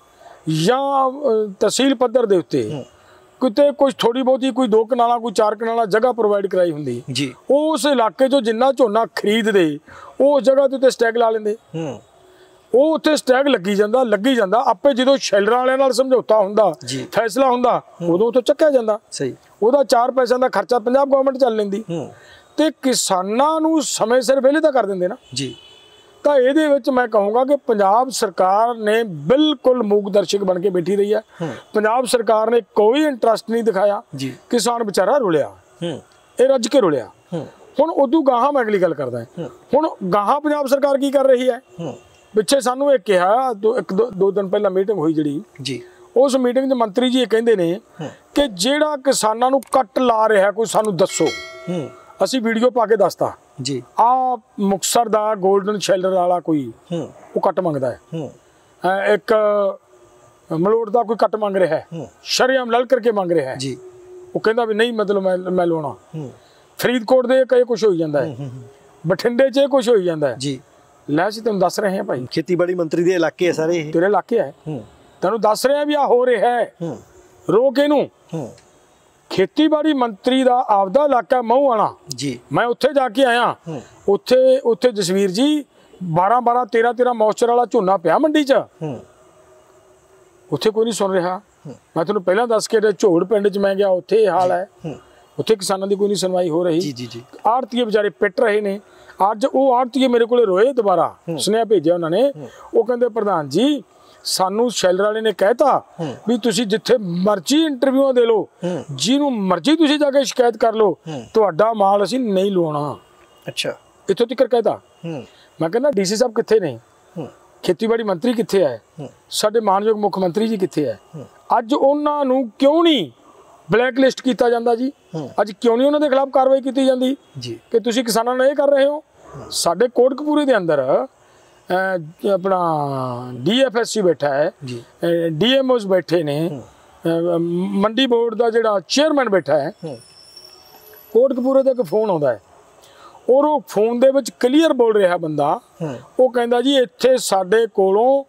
ਜਾਂ ਤਹਿਸੀਲ ਪੱਧਰ ਦੇ ਉੱਤੇ ਕਿਤੇ ਕੁਝ ਥੋੜੀ ਬਹੁਤੀ ਕੋਈ 2 ਕਨਾਲਾਂ ਕੋਈ 4 ਕਨਾਲਾਂ ਜਗ੍ਹਾ ਪ੍ਰੋਵਾਈਡ ਕਰਾਈ ਹੁੰਦੀ ਜੀ। ਉਸ ਇਲਾਕੇ 'ਚੋਂ ਜਿੰਨਾ ਝੋਨਾ ਖਰੀਦਦੇ ਉਸ ਜਗ੍ਹਾ ਦੇ ਉੱਤੇ ਸਟੈਗ ਲਾ ਲੈਂਦੇ, ਉਹ ਉੱਥੇ ਸਟੈਗ ਲੱਗੀ ਜਾਂਦਾ ਆਪੇ। ਜਦੋਂ ਸ਼ੈਲਰਾਂ ਵਾਲਿਆਂ ਨਾਲ ਸਮਝੌਤਾ ਹੁੰਦਾ, ਫੈਸਲਾ ਹੁੰਦਾ, ਉਦੋਂ ਉੱਥੋਂ ਚੱਕਿਆ ਜਾਂਦਾ। ਸਹੀ, ਉਹਦਾ 4 ਪੈਸਿਆਂ ਦਾ ਖਰਚਾ ਪੰਜਾਬ ਗਵਰਨਮੈਂਟ ਚੱਲ ਲੈਂਦੀ, ਤੇ ਕਿਸਾਨਾਂ ਨੂੰ ਸਮੇਂ ਸਿਰ ਵਿਹਲੇ ਤਾਂ ਕਰ ਦਿੰਦੇ ਨਾ ਜੀ। ਤਾਂ ਇਹਦੇ ਵਿੱਚ ਮੈਂ ਕਹੂੰਗਾ ਕਿ ਪੰਜਾਬ ਸਰਕਾਰ ਨੇ ਬਿਲਕੁਲ ਮੂਕ ਦਰਸ਼ਕ ਬਣ ਕੇ ਬੈਠੀ ਰਹੀ ਹੈ। ਪੰਜਾਬ ਸਰਕਾਰ ਨੇ ਕੋਈ ਇੰਟਰਸਟ ਨਹੀਂ ਦਿਖਾਇਆ, ਕਿਸਾਨ ਵਿਚਾਰਾ ਰੁਲਿਆ, ਇਹ ਰੱਜ ਕੇ ਰੁਲਿਆ। ਹੁਣ ਉਦੋਂ ਗਾਹਾਂ ਮੈਂ ਅਗਲੀ ਗੱਲ ਕਰਦਾ, ਹੁਣ ਗਾਹਾਂ ਪੰਜਾਬ ਸਰਕਾਰ ਕੀ ਕਰ ਰਹੀ ਹੈ? ਪਿੱਛੇ ਸਾਨੂੰ ਇਹ ਕਿਹਾ, 2 ਦਿਨ ਪਹਿਲਾਂ ਮੀਟਿੰਗ ਹੋਈ ਜਿਹੜੀ ਜੀ, ਉਸ ਮੀਟਿੰਗ 'ਚ ਮੰਤਰੀ ਜੀ ਇਹ ਕਹਿੰਦੇ ਨੇ ਕਿ ਜਿਹੜਾ ਕਿਸਾਨਾਂ ਨੂੰ ਕੱਟ ਲਾ ਰਿਹਾ ਕੋਈ ਸਾਨੂੰ ਦੱਸੋ। ਅਸੀਂ ਵੀਡੀਓ ਪਾ ਕੇ ਦੱਸਤਾ ਜੀ, ਆ ਮੁਕਤਸਰ ਦਾ ਗੋਲਡਨ ਸ਼ੈਲਰ ਵਾਲਾ ਕੋਈ ਉਹ ਕੱਟ ਮੰਗਦਾ ਹੈ, ਇੱਕ ਮਲੋਟ ਦਾ ਕੋਈ ਕੱਟ ਮੰਗ ਰਿਹਾ ਹੈ, ਸ਼ਰੇਆਮ ਲਲ ਕਰਕੇ ਮੰਗ ਰਿਹਾ ਹੈ ਜੀ। ਉਹ ਕਹਿੰਦਾ ਵੀ ਨਹੀਂ ਮਤਲਬ ਮੈਂ ਲਵਾਉਣਾ। ਫਰੀਦਕੋਟ ਦੇ ਕਈ ਕੁਛ ਹੋਈ ਜਾਂਦਾ ਹੈ, ਬਠਿੰਡੇ 'ਚ ਕੁਛ ਹੋਈ ਜਾਂਦਾ ਹੈ ਜੀ। ਲੈ ਅਸੀਂ ਤੈਨੂੰ ਦੱਸ ਰਹੇ ਹਾਂ ਭਾਈ, ਖੇਤੀਬਾੜੀ ਮੰਤਰੀ ਦੇ ਇਲਾਕੇ ਹੈ ਸਾਰੇ, ਤੇਰੇ ਇਲਾਕੇ ਹੈ, ਤੈਨੂੰ ਦੱਸ ਰਹੇ ਆ ਵੀ ਆ ਹੋ ਰਿਹਾ ਹੈ, ਰੋਕ ਇਹਨੂੰ। ਖੇਤੀਬਾੜੀ ਮੰਤਰੀ ਦਾ ਆਪਦਾ ਇਲਾਕਾ ਮਹੂ ਵਾਲਾ ਜੀ, ਮੈਂ ਉੱਥੇ ਜਾ ਕੇ ਆਇਆ। ਉੱਥੇ ਜਸਵੀਰ ਜੀ 12-13 ਮੌਇਸਚਰ ਵਾਲਾ ਝੋਨਾ ਪਿਆ ਮੰਡੀ 'ਚ। ਉੱਥੇ ਕੋਈ ਨਹੀਂ ਸੁਣ ਰਿਹਾ। ਮੈਂ ਤੁਹਾਨੂੰ ਪਹਿਲਾਂ ਦੱਸ ਕੇ ਝੋੜ ਪਿੰਡ 'ਚ ਮੈਂ ਗਿਆ, ਉੱਥੇ ਇਹ ਹਾਲ ਹੈ। ਉੱਥੇ ਕਿਸਾਨਾਂ ਦੀ ਕੋਈ ਨਹੀਂ ਸੁਣਵਾਈ ਹੋ ਰਹੀ। ਜੀ ਆੜਤੀਏ ਵਿਚਾਰੇ ਪਿੱਟ ਰਹੇ ਨੇ। ਅੱਜ ਉਹ ਆੜਤੀਏ ਮੇਰੇ ਕੋਲੇ ਰੋਏ, ਦੁਬਾਰਾ ਸੁਨੇਹਾ ਭੇਜਿਆ ਉਹਨਾਂ ਨੇ। ਉਹ ਕਹਿੰਦੇ ਪ੍ਰਧਾਨ ਜੀ ਸਾਨੂੰ ਸ਼ੈਲਰ ਵਾਲੇ ਨੇ ਕਹਿਤਾ ਵੀ ਤੁਸੀਂ ਜਿੱਥੇ ਮਰਜ਼ੀ ਇੰਟਰਵਿਊਆਂ ਦੇ ਲਓ, ਜਿਹਨੂੰ ਮਰਜ਼ੀ ਤੁਸੀਂ ਜਾ ਕੇ ਸ਼ਿਕਾਇਤ ਕਰ ਲਓ, ਤੁਹਾਡਾ ਮਾਲ ਅਸੀਂ ਨਹੀਂ ਲਵਾਉਣਾ। ਅੱਛਾ, ਇੱਥੋਂ ਤੱਕ ਕਹਿਤਾ। ਮੈਂ ਕਹਿੰਦਾ ਡੀਸੀ ਸਾਹਿਬ ਕਿੱਥੇ ਨੇ? ਖੇਤੀਬਾੜੀ ਮੰਤਰੀ ਕਿੱਥੇ ਹੈ? ਸਾਡੇ ਮਾਨਯੋਗ ਮੁੱਖ ਮੰਤਰੀ ਜੀ ਕਿੱਥੇ ਹੈ? ਅੱਜ ਉਹਨਾਂ ਨੂੰ ਕਿਉਂ ਨਹੀਂ ਬਲੈਕ ਲਿਸਟ ਕੀਤਾ ਜਾਂਦਾ ਜੀ? ਅੱਜ ਕਿਉਂ ਨਹੀਂ ਉਹਨਾਂ ਦੇ ਖਿਲਾਫ ਕਾਰਵਾਈ ਕੀਤੀ ਜਾਂਦੀ ਜੀ ਕਿ ਤੁਸੀਂ ਕਿਸਾਨਾਂ ਨਾਲ ਇਹ ਕਰ ਰਹੇ ਹੋ? ਸਾਡੇ ਕੋਟਕਪੂਰੇ ਦੇ ਅੰਦਰ ਆਪਣਾ DFSC ਬੈਠਾ ਹੈ, DMOs ਬੈਠੇ ਨੇ, ਮੰਡੀ ਬੋਰਡ ਦਾ ਜਿਹੜਾ ਚੇਅਰਮੈਨ ਬੈਠਾ ਹੈ। ਕੋਟਕਪੂਰੇ ਤੋਂ ਇੱਕ ਫੋਨ ਆਉਂਦਾ ਹੈ ਔਰ ਉਹ ਫੋਨ ਦੇ ਵਿੱਚ ਕਲੀਅਰ ਬੋਲ ਰਿਹਾ ਬੰਦਾ। ਉਹ ਕਹਿੰਦਾ ਜੀ ਇੱਥੇ ਸਾਡੇ ਕੋਲੋਂ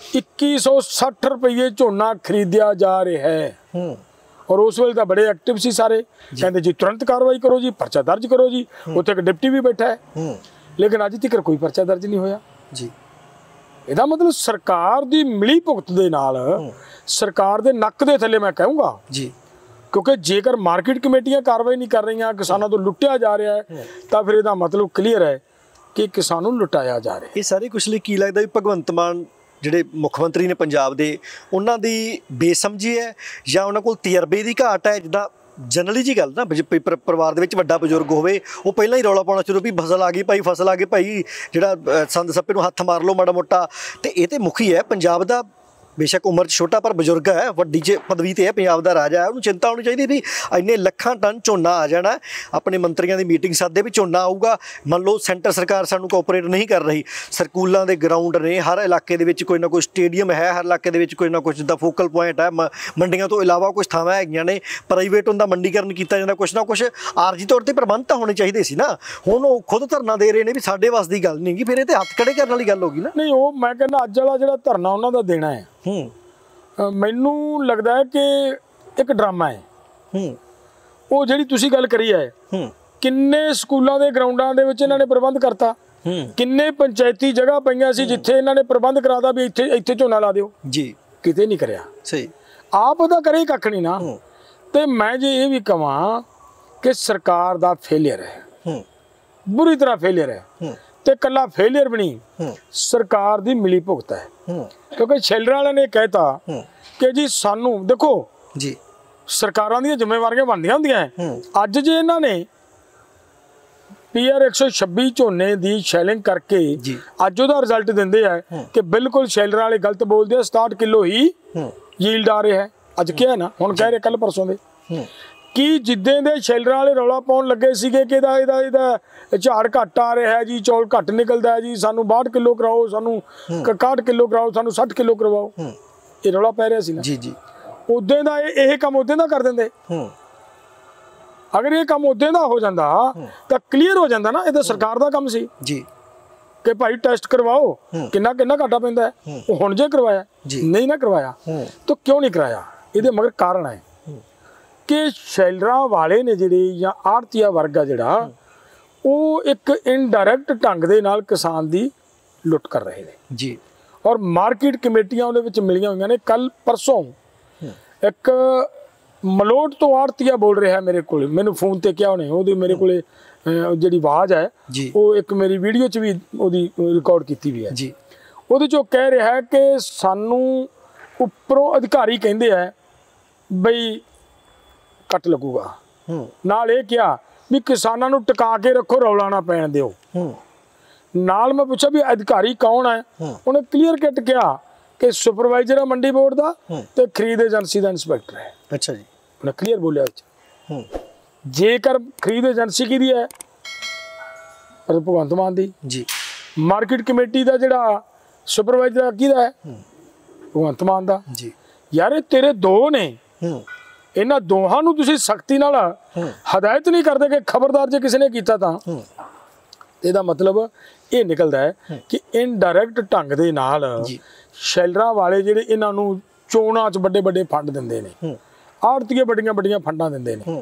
2160 ਰੁਪਏ ਝੋਨਾ ਖਰੀਦਿਆ ਜਾ ਰਿਹਾ ਹੈ। ਔਰ ਉਸ ਵੇਲੇ ਤਾਂ ਬੜੇ ਐਕਟਿਵ ਸੀ ਸਾਰੇ, ਕਹਿੰਦੇ ਜੀ ਤੁਰੰਤ ਕਾਰਵਾਈ ਕਰੋ ਜੀ, ਪਰਚਾ ਦਰਜ ਕਰੋ ਜੀ। ਉੱਥੇ ਇੱਕ ਡਿਪਟੀ ਵੀ ਬੈਠਾ ਹੈ, ਲੇਕਿਨ ਅੱਜ ਤੱਕ ਕੋਈ ਪਰਚਾ ਦਰਜ ਨਹੀਂ ਹੋਇਆ ਜੀ। ਇਹਦਾ ਮਤਲਬ ਸਰਕਾਰ ਦੀ ਮਿਲੀ ਭੁਗਤ ਦੇ ਨਾਲ, ਸਰਕਾਰ ਦੇ ਨੱਕ ਦੇ ਥੱਲੇ ਮੈਂ ਕਹੂੰਗਾ ਜੀ, ਕਿਉਂਕਿ ਜੇਕਰ ਮਾਰਕੀਟ ਕਮੇਟੀਆਂ ਕਾਰਵਾਈ ਨਹੀਂ ਕਰ ਰਹੀਆਂ, ਕਿਸਾਨਾਂ ਤੋਂ ਲੁੱਟਿਆ ਜਾ ਰਿਹਾ ਹੈ, ਤਾਂ ਫਿਰ ਇਹਦਾ ਮਤਲਬ ਕਲੀਅਰ ਹੈ ਕਿ ਕਿਸਾਨ ਨੂੰ ਲੁੱਟਾਇਆ ਜਾ ਰਿਹਾ। ਇਹ ਸਾਰੇ ਕੁਛ ਲਈ ਕੀ ਲੱਗਦਾ ਵੀ ਭਗਵੰਤ ਮਾਨ ਜਿਹੜੇ ਮੁੱਖ ਮੰਤਰੀ ਨੇ ਪੰਜਾਬ ਦੇ, ਉਹਨਾਂ ਦੀ ਬੇਸਮਝੀ ਹੈ ਜਾਂ ਉਹਨਾਂ ਕੋਲ ਤਜਰਬੇ ਦੀ ਘਾਟ ਹੈ? ਜਿੱਦਾਂ ਜਨਰਲੀ ਜੀ ਗੱਲ ਨਾ, ਪਰਿਵਾਰ ਦੇ ਵਿੱਚ ਵੱਡਾ ਬਜ਼ੁਰਗ ਹੋਵੇ, ਉਹ ਪਹਿਲਾਂ ਹੀ ਰੌਲਾ ਪਾਉਣਾ ਸ਼ੁਰੂ ਵੀ ਫਸਲ ਆ ਗਈ ਭਾਈ, ਫਸਲ ਆ ਗਈ ਭਾਈ, ਜਿਹੜਾ ਸੰਦ ਸੱਪੇ ਨੂੰ ਹੱਥ ਮਾਰ ਲਓ ਮਾੜਾ ਮੋਟਾ। ਤੇ ਇਹ ਤੇ ਮੁਖੀ ਹੈ ਪੰਜਾਬ ਦਾ, ਬੇਸ਼ੱਕ ਉਮਰ 'ਚ ਛੋਟਾ ਪਰ ਬਜ਼ੁਰਗ ਹੈ, ਵੱਡੀ 'ਚ ਪਦਵੀ 'ਤੇ ਹੈ, ਪੰਜਾਬ ਦਾ ਰਾਜਾ ਹੈ। ਉਹਨੂੰ ਚਿੰਤਾ ਹੋਣੀ ਚਾਹੀਦੀ ਵੀ ਇੰਨੇ ਲੱਖਾਂ ਟਨ ਝੋਨਾ ਆ ਜਾਣਾ। ਆਪਣੇ ਮੰਤਰੀਆਂ ਦੀ ਮੀਟਿੰਗ ਸੱਦੇ ਵੀ ਝੋਨਾ ਆਊਗਾ। ਮੰਨ ਲਓ ਸੈਂਟਰ ਸਰਕਾਰ ਸਾਨੂੰ ਕੋਆਪਰੇਟ ਨਹੀਂ ਕਰ ਰਹੀ, ਸਕੂਲਾਂ ਦੇ ਗਰਾਊਂਡ ਨੇ, ਹਰ ਇਲਾਕੇ ਦੇ ਵਿੱਚ ਕੋਈ ਨਾ ਕੋਈ ਸਟੇਡੀਅਮ ਹੈ, ਹਰ ਇਲਾਕੇ ਦੇ ਵਿੱਚ ਕੋਈ ਨਾ ਕੁਛ ਜਿੱਦਾਂ ਫੋਕਲ ਪੁਆਇੰਟ ਹੈ। ਮੰਡੀਆਂ ਤੋਂ ਇਲਾਵਾ ਕੁਛ ਥਾਵਾਂ ਹੈਗੀਆਂ ਨੇ, ਪ੍ਰਾਈਵੇਟ ਹੁੰਦਾ ਮੰਡੀਕਰਨ ਕੀਤਾ ਜਾਂਦਾ, ਕੁਛ ਨਾ ਕੁਛ ਆਰਜੀ ਤੌਰ 'ਤੇ ਪ੍ਰਬੰਧ ਤਾਂ ਹੋਣੇ ਚਾਹੀਦੇ ਸੀ ਨਾ। ਹੁਣ ਉਹ ਖੁਦ ਧਰਨਾ ਦੇ ਰਹੇ ਨੇ ਵੀ ਸਾਡੇ ਵੱਸ ਦੀ ਗੱਲ ਨਹੀਂ ਗੀ, ਫਿਰ ਇਹ ਤੇ ਹੱਥ ਖੜੇ ਕਰਨ ਵਾਲੀ ਗੱਲ ਹੋ ਗਈ ਨਾ। ਨਹੀਂ, ਉਹ ਮੈਂ ਕਹਿੰਦਾ ਅੱਜ ਵਾਲਾ ਜਿਹੜਾ ਧਰਨਾ ਉਹਨਾਂ ਦਾ ਦੇਣਾ ਹੈ, ਮੈਨੂੰ ਲੱਗਦਾ ਹੈ ਕਿ ਇੱਕ ਡਰਾਮਾ ਹੈ। ਉਹ ਜਿਹੜੀ ਤੁਸੀਂ ਗੱਲ ਕਰੀ ਹੈ, ਕਿੰਨੇ ਸਕੂਲਾਂ ਦੇ ਗਰਾਊਂਡਾਂ ਦੇ ਵਿੱਚ ਇਹਨਾਂ ਨੇ ਪ੍ਰਬੰਧ ਕਰਤਾ, ਕਿੰਨੇ ਪੰਚਾਇਤੀ ਜਗ੍ਹਾ ਪਈਆਂ ਸੀ ਜਿੱਥੇ ਇਹਨਾਂ ਨੇ ਪ੍ਰਬੰਧ ਕਰਾਤਾ ਵੀ ਇੱਥੇ ਝੋਨਾ ਲਾ ਦਿਓ ਜੀ, ਕਿਤੇ ਨਹੀਂ ਕਰਿਆ। ਸਹੀ, ਆਪ ਤਾਂ ਕਰੇ ਕੱਖ ਨਹੀਂ ਨਾ। ਤੇ ਮੈਂ ਜੇ ਇਹ ਵੀ ਕਹਾਂ ਕਿ ਸਰਕਾਰ ਦਾ ਫੇਲਿਅਰ ਹੈ, ਬੁਰੀ ਤਰ੍ਹਾਂ ਫੇਲਿਅਰ ਹੈ। ਤੇ ਕੱਲਾ ਫੇਲਿਅਰ ਵੀ ਨਹੀਂ, ਸਰਕਾਰ ਦੀ ਮਿਲੀ ਭੁਗਤ ਹੈ। ਕਿਉਂਕਿ ਸ਼ੈਲਰ ਵਾਲਿਆਂ ਨੇ ਕਹਿਤਾ ਕਿ ਜੀ ਸਾਨੂੰ ਦੇਖੋ ਜੀ, ਸਰਕਾਰਾਂ ਦੀਆਂ ਜ਼ਿੰਮੇਵਾਰੀਆਂ ਬਣਦੀਆਂ ਹੁੰਦੀਆਂ। ਅੱਜ ਜੇ ਇਹਨਾਂ ਨੇ PR 126 ਝੋਨੇ ਦੀ ਸ਼ੈਲਿੰਗ ਕਰਕੇ ਅੱਜ ਉਹਦਾ ਰਿਜ਼ਲਟ ਦਿੰਦੇ ਆ ਕਿ ਬਿਲਕੁਲ ਸ਼ੈਲਰ ਵਾਲੇ ਗਲਤ ਬੋਲਦੇ ਆ, 67 ਕਿਲੋ ਹੀ ਯੀਲਡ ਆ ਰਿਹਾ ਹੈ। ਅੱਜ ਕਿਹਾ ਨਾ, ਹੁਣ ਕਹਿ ਰਹੇ ਕੱਲ ਪਰਸੋਂ ਦੇ ਕਿ ਜਿੱਦਾਂ ਦੇ ਸ਼ੈਲਰਾਂ ਵਾਲੇ ਰੌਲਾ ਪਾਉਣ ਲੱਗੇ ਸੀਗੇ ਕਿ ਇਹਦਾ ਝਾੜ ਘੱਟ ਆ ਰਿਹਾ ਹੈ ਜੀ, ਚੌਲ ਘੱਟ ਨਿਕਲਦਾ ਹੈ ਜੀ, ਸਾਨੂੰ 62 ਕਿਲੋ ਕਰਾਓ, ਸਾਨੂੰ 61 ਕਿਲੋ ਕਰਾਓ, ਸਾਨੂੰ 60 ਕਿਲੋ ਕਰਵਾਓ, ਇਹ ਰੌਲਾ ਪੈ ਰਿਹਾ ਸੀ ਨਾ ਜੀ। ਉਦੋਂ ਦਾ ਇਹ ਕੰਮ ਉਦੋਂ ਦਾ ਕਰ ਦਿੰਦੇ। ਅਗਰ ਇਹ ਕੰਮ ਉਦੋਂ ਦਾ ਹੋ ਜਾਂਦਾ ਤਾਂ ਕਲੀਅਰ ਹੋ ਜਾਂਦਾ ਨਾ, ਇਹ ਤਾਂ ਸਰਕਾਰ ਦਾ ਕੰਮ ਸੀ ਜੀ ਕਿ ਭਾਈ ਟੈਸਟ ਕਰਵਾਓ, ਕਿੰਨਾ ਘਾਟਾ ਪੈਂਦਾ ਹੈ। ਉਹ ਹੁਣ ਜੇ ਕਰਵਾਇਆ ਨਹੀਂ ਨਾ ਕਰਵਾਇਆ ਤਾਂ ਕਿਉਂ ਨਹੀਂ ਕਰਾਇਆ? ਇਹਦੇ ਮਗਰ ਕਾਰਨ ਹੈ ਕਿ ਸ਼ੈਲਰਾਂ ਵਾਲੇ ਨੇ ਜਿਹੜੇ ਜਾਂ ਆੜਤੀਆ ਵਰਗ ਆ ਜਿਹੜਾ, ਉਹ ਇੱਕ ਇਨਡਾਇਰੈਕਟ ਢੰਗ ਦੇ ਨਾਲ ਕਿਸਾਨ ਦੀ ਲੁੱਟ ਕਰ ਰਹੇ ਨੇ ਜੀ। ਔਰ ਮਾਰਕੀਟ ਕਮੇਟੀਆਂ ਉਹਦੇ ਵਿੱਚ ਮਿਲੀਆਂ ਹੋਈਆਂ ਨੇ। ਕੱਲ ਪਰਸੋਂ ਇੱਕ ਮਲੋਟ ਤੋਂ ਆੜਤੀਆ ਬੋਲ ਰਿਹਾ ਮੇਰੇ ਕੋਲ, ਮੈਨੂੰ ਫੋਨ ਤੇ ਕਿਹਾ ਉਹਨੇ, ਉਹਦੀ ਮੇਰੇ ਕੋਲੇ ਜਿਹੜੀ ਆਵਾਜ਼ ਹੈ ਉਹ ਇੱਕ ਮੇਰੀ ਵੀਡੀਓ 'ਚ ਵੀ ਉਹਦੀ ਰਿਕਾਰਡ ਕੀਤੀ ਵੀ ਹੈ ਜੀ। ਉਹਦੇ 'ਚ ਉਹ ਕਹਿ ਰਿਹਾ ਹੈ ਕਿ ਸਾਨੂੰ ਉੱਪਰੋਂ ਅਧਿਕਾਰੀ ਕਹਿੰਦੇ ਆ ਬਈ ਕੱਟ ਲੱਗੂਗਾ, ਨਾਲ ਇਹ ਕਿਹਾ ਵੀ ਕਿਸਾਨਾਂ ਨੂੰ ਟਿਕਾ ਕੇ ਰੱਖੋ, ਰੌਲਾ ਨਾ ਪੈਣ ਦਿਓ। ਨਾਲ ਮੈਂ ਪੁੱਛਿਆ ਵੀ ਅਧਿਕਾਰੀ ਕੌਣ ਹੈ? ਉਹਨੇ ਕਲੀਅਰ ਕੱਟ ਕਿਹਾ ਕਿ ਸੁਪਰਵਾਈਜ਼ਰ ਹੈ ਮੰਡੀ ਬੋਰਡ ਦਾ ਤੇ ਖਰੀਦ ਏਜੰਸੀ ਦਾ ਇੰਸਪੈਕਟਰ ਹੈ। ਅੱਛਾ ਜੀ, ਉਹਨੇ ਕਲੀਅਰ ਬੋਲਿਆ ਵਿੱਚ। ਜੇਕਰ ਖਰੀਦ ਏਜੰਸੀ ਕਿਹਦੀ ਹੈ? ਭਗਵੰਤ ਮਾਨ ਦੀ ਜੀ। ਮਾਰਕੀਟ ਕਮੇਟੀ ਦਾ ਜਿਹੜਾ ਸੁਪਰਵਾਈਜ਼ਰ ਕਿਹਦਾ ਹੈ? ਭਗਵੰਤ ਮਾਨ ਦਾ ਜੀ। ਯਾਰ ਇਹ ਤੇਰੇ ਦੋ ਨੇ, ਇਹਨਾਂ ਦੋਹਾਂ ਨੂੰ ਤੁਸੀਂ ਸਖਤੀ ਨਾਲ ਹਦਾਇਤ ਨਹੀਂ ਕਰਦੇ ਕਿ ਖਬਰਦਾਰ ਜੇ ਕਿਸੇ ਨੇ ਕੀਤਾ ਤਾਂ। ਇਹਦਾ ਮਤਲਬ ਇਹ ਨਿਕਲਦਾ ਹੈ ਕਿ ਇਨਡਾਇਰੈਕਟ ਢੰਗ ਦੇ ਨਾਲ ਸ਼ੈਲਰਾਂ ਵਾਲੇ ਜਿਹੜੇ ਇਹਨਾਂ ਨੂੰ ਚੋਣਾਂ 'ਚ ਵੱਡੇ ਫੰਡ ਦਿੰਦੇ ਨੇ, ਆੜਤੀਏ ਵੱਡੀਆਂ ਫੰਡਾਂ ਦਿੰਦੇ ਨੇ,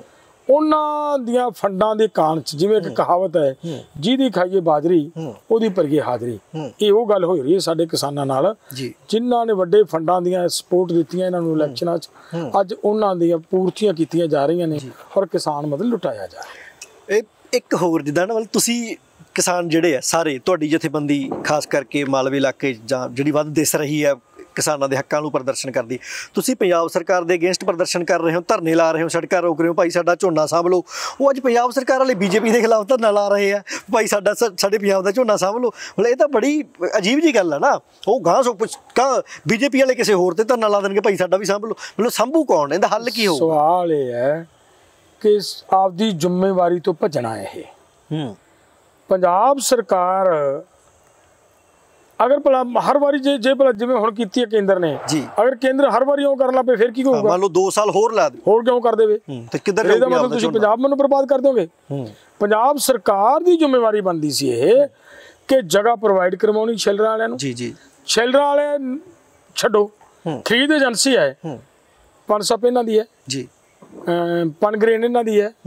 ਉਹਨਾਂ ਦੀਆਂ ਫੰਡਾਂ ਦੇ ਕਾਣ 'ਚ ਜਿਵੇਂ ਇੱਕ ਕਹਾਵਤ ਹੈ, ਜਿਹਦੀ ਖਾਈਏ ਬਾਜਰੀ ਉਹਦੀ ਭਰੀਏ ਹਾਜ਼ਰੀ। ਇਹ ਉਹ ਗੱਲ ਹੋ ਰਹੀ ਹੈ ਸਾਡੇ ਕਿਸਾਨਾਂ ਨਾਲ ਜਿਨ੍ਹਾਂ ਨੇ ਵੱਡੇ ਫੰਡਾਂ ਦੀਆਂ ਸਪੋਰਟ ਦਿੱਤੀਆਂ ਇਹਨਾਂ ਨੂੰ ਇਲੈਕਸ਼ਨਾਂ 'ਚ, ਅੱਜ ਉਹਨਾਂ ਦੀਆਂ ਪੂਰਤੀਆਂ ਕੀਤੀਆਂ ਜਾ ਰਹੀਆਂ ਨੇ ਔਰ ਕਿਸਾਨ ਮਤਲਬ ਲੁਟਾਇਆ ਜਾ ਰਿਹਾ। ਇਹ ਇੱਕ ਹੋਰ ਜਿੱਦਾਂ ਨਾ ਮਤਲਬ ਤੁਸੀਂ ਕਿਸਾਨ ਜਿਹੜੇ ਆ ਸਾਰੇ, ਤੁਹਾਡੀ ਜਥੇਬੰਦੀ ਖਾਸ ਕਰਕੇ ਮਾਲਵੇ ਇਲਾਕੇ ਜਾਂ ਜਿਹੜੀ ਵੱਧ ਦਿਸ ਰਹੀ ਹੈ ਕਿਸਾਨਾਂ ਦੇ ਹੱਕਾਂ ਨੂੰ ਪ੍ਰਦਰਸ਼ਨ ਕਰਦੀ, ਤੁਸੀਂ ਪੰਜਾਬ ਸਰਕਾਰ ਦੇ ਅਗੇਂਸਟ ਪ੍ਰਦਰਸ਼ਨ ਕਰ ਰਹੇ ਹੋ, ਧਰਨੇ ਲਾ ਰਹੇ ਹੋ, ਸੜਕਾਂ ਰੋਕ ਰਹੇ ਹੋ, ਭਾਈ ਸਾਡਾ ਝੋਨਾ ਸਾਂਭ ਲਓ। ਉਹ ਅੱਜ ਪੰਜਾਬ ਸਰਕਾਰ ਵਾਲੇ ਬੀਜੇਪੀ ਦੇ ਖਿਲਾਫ ਧਰਨਾ ਲਾ ਰਹੇ ਆ, ਭਾਈ ਸਾਡੇ ਪੰਜਾਬ ਦਾ ਝੋਨਾ ਸਾਂਭ ਲਓ। ਮਤਲਬ ਇਹ ਤਾਂ ਬੜੀ ਅਜੀਬ ਜੀ ਗੱਲ ਆ ਨਾ। ਉਹ ਗਾਂ ਬੀਜੇਪੀ ਵਾਲੇ ਕਿਸੇ ਹੋਰ ਤੇ ਧਰਨਾ ਲਾ ਦੇਣਗੇ, ਭਾਈ ਸਾਡਾ ਵੀ ਸਾਂਭ ਲਓ। ਮਤਲਬ ਸਾਂਭੂ ਕੌਣ? ਇਹਦਾ ਹੱਲ ਕੀ ਹੋਊ? ਸਵਾਲ ਇਹ ਹੈ ਕਿ ਆਪਦੀ ਜ਼ਿੰਮੇਵਾਰੀ ਤੋਂ ਭੱਜਣਾ ਇਹ। ਪੰਜਾਬ ਸਰਕਾਰ ਅਗਰ ਭਲਾ ਹਰ ਵਾਰੀ ਜੇ ਭਲਾ ਜਿਵੇਂ ਹੁਣ ਕੀਤੀ ਹੈ ਕੇਂਦਰ ਨੇ, ਅਗਰ ਕੇਂਦਰ ਹਰ ਵਾਰੀ ਉਹ ਕਰਨ ਲੱਗ ਪਏ ਫਿਰ ਕੀ ਹੋਊਗਾ? ਮੰਨ ਲਓ 2 ਸਾਲ ਹੋਰ ਲਾ ਦੇ, ਹੋਰ ਕਿਉਂ ਕਰ ਦੇਵੇ? ਤੇ ਕਿੱਧਰ ਇਹਦਾ ਮਤਲਬ ਤੁਸੀਂ ਪੰਜਾਬ ਨੂੰ ਬਰਬਾਦ ਕਰ ਦੋਗੇ। ਪੰਜਾਬ ਸਰਕਾਰ ਦੀ ਜ਼ਿੰਮੇਵਾਰੀ ਬਣਦੀ ਸੀ ਇਹ ਕਿ ਜਗ੍ਹਾ ਪ੍ਰੋਵਾਈਡ ਕਰਵਾਉਣੀ ਸ਼ੈਲਰਾਂ ਵਾਲਿਆਂ ਨੂੰ। ਸ਼ੈਲਰਾਂ ਵਾਲੇ ਛੱਡੋ, ਖਰੀਦ ਏਜੰਸੀ ਹੈ, ਪਨਸਪ ਇਹਨਾਂ ਦੀ ਹੈ, ਪਨਗ੍ਰੇਨ ਇਹਨਾਂ ਦੀ ਹੈ,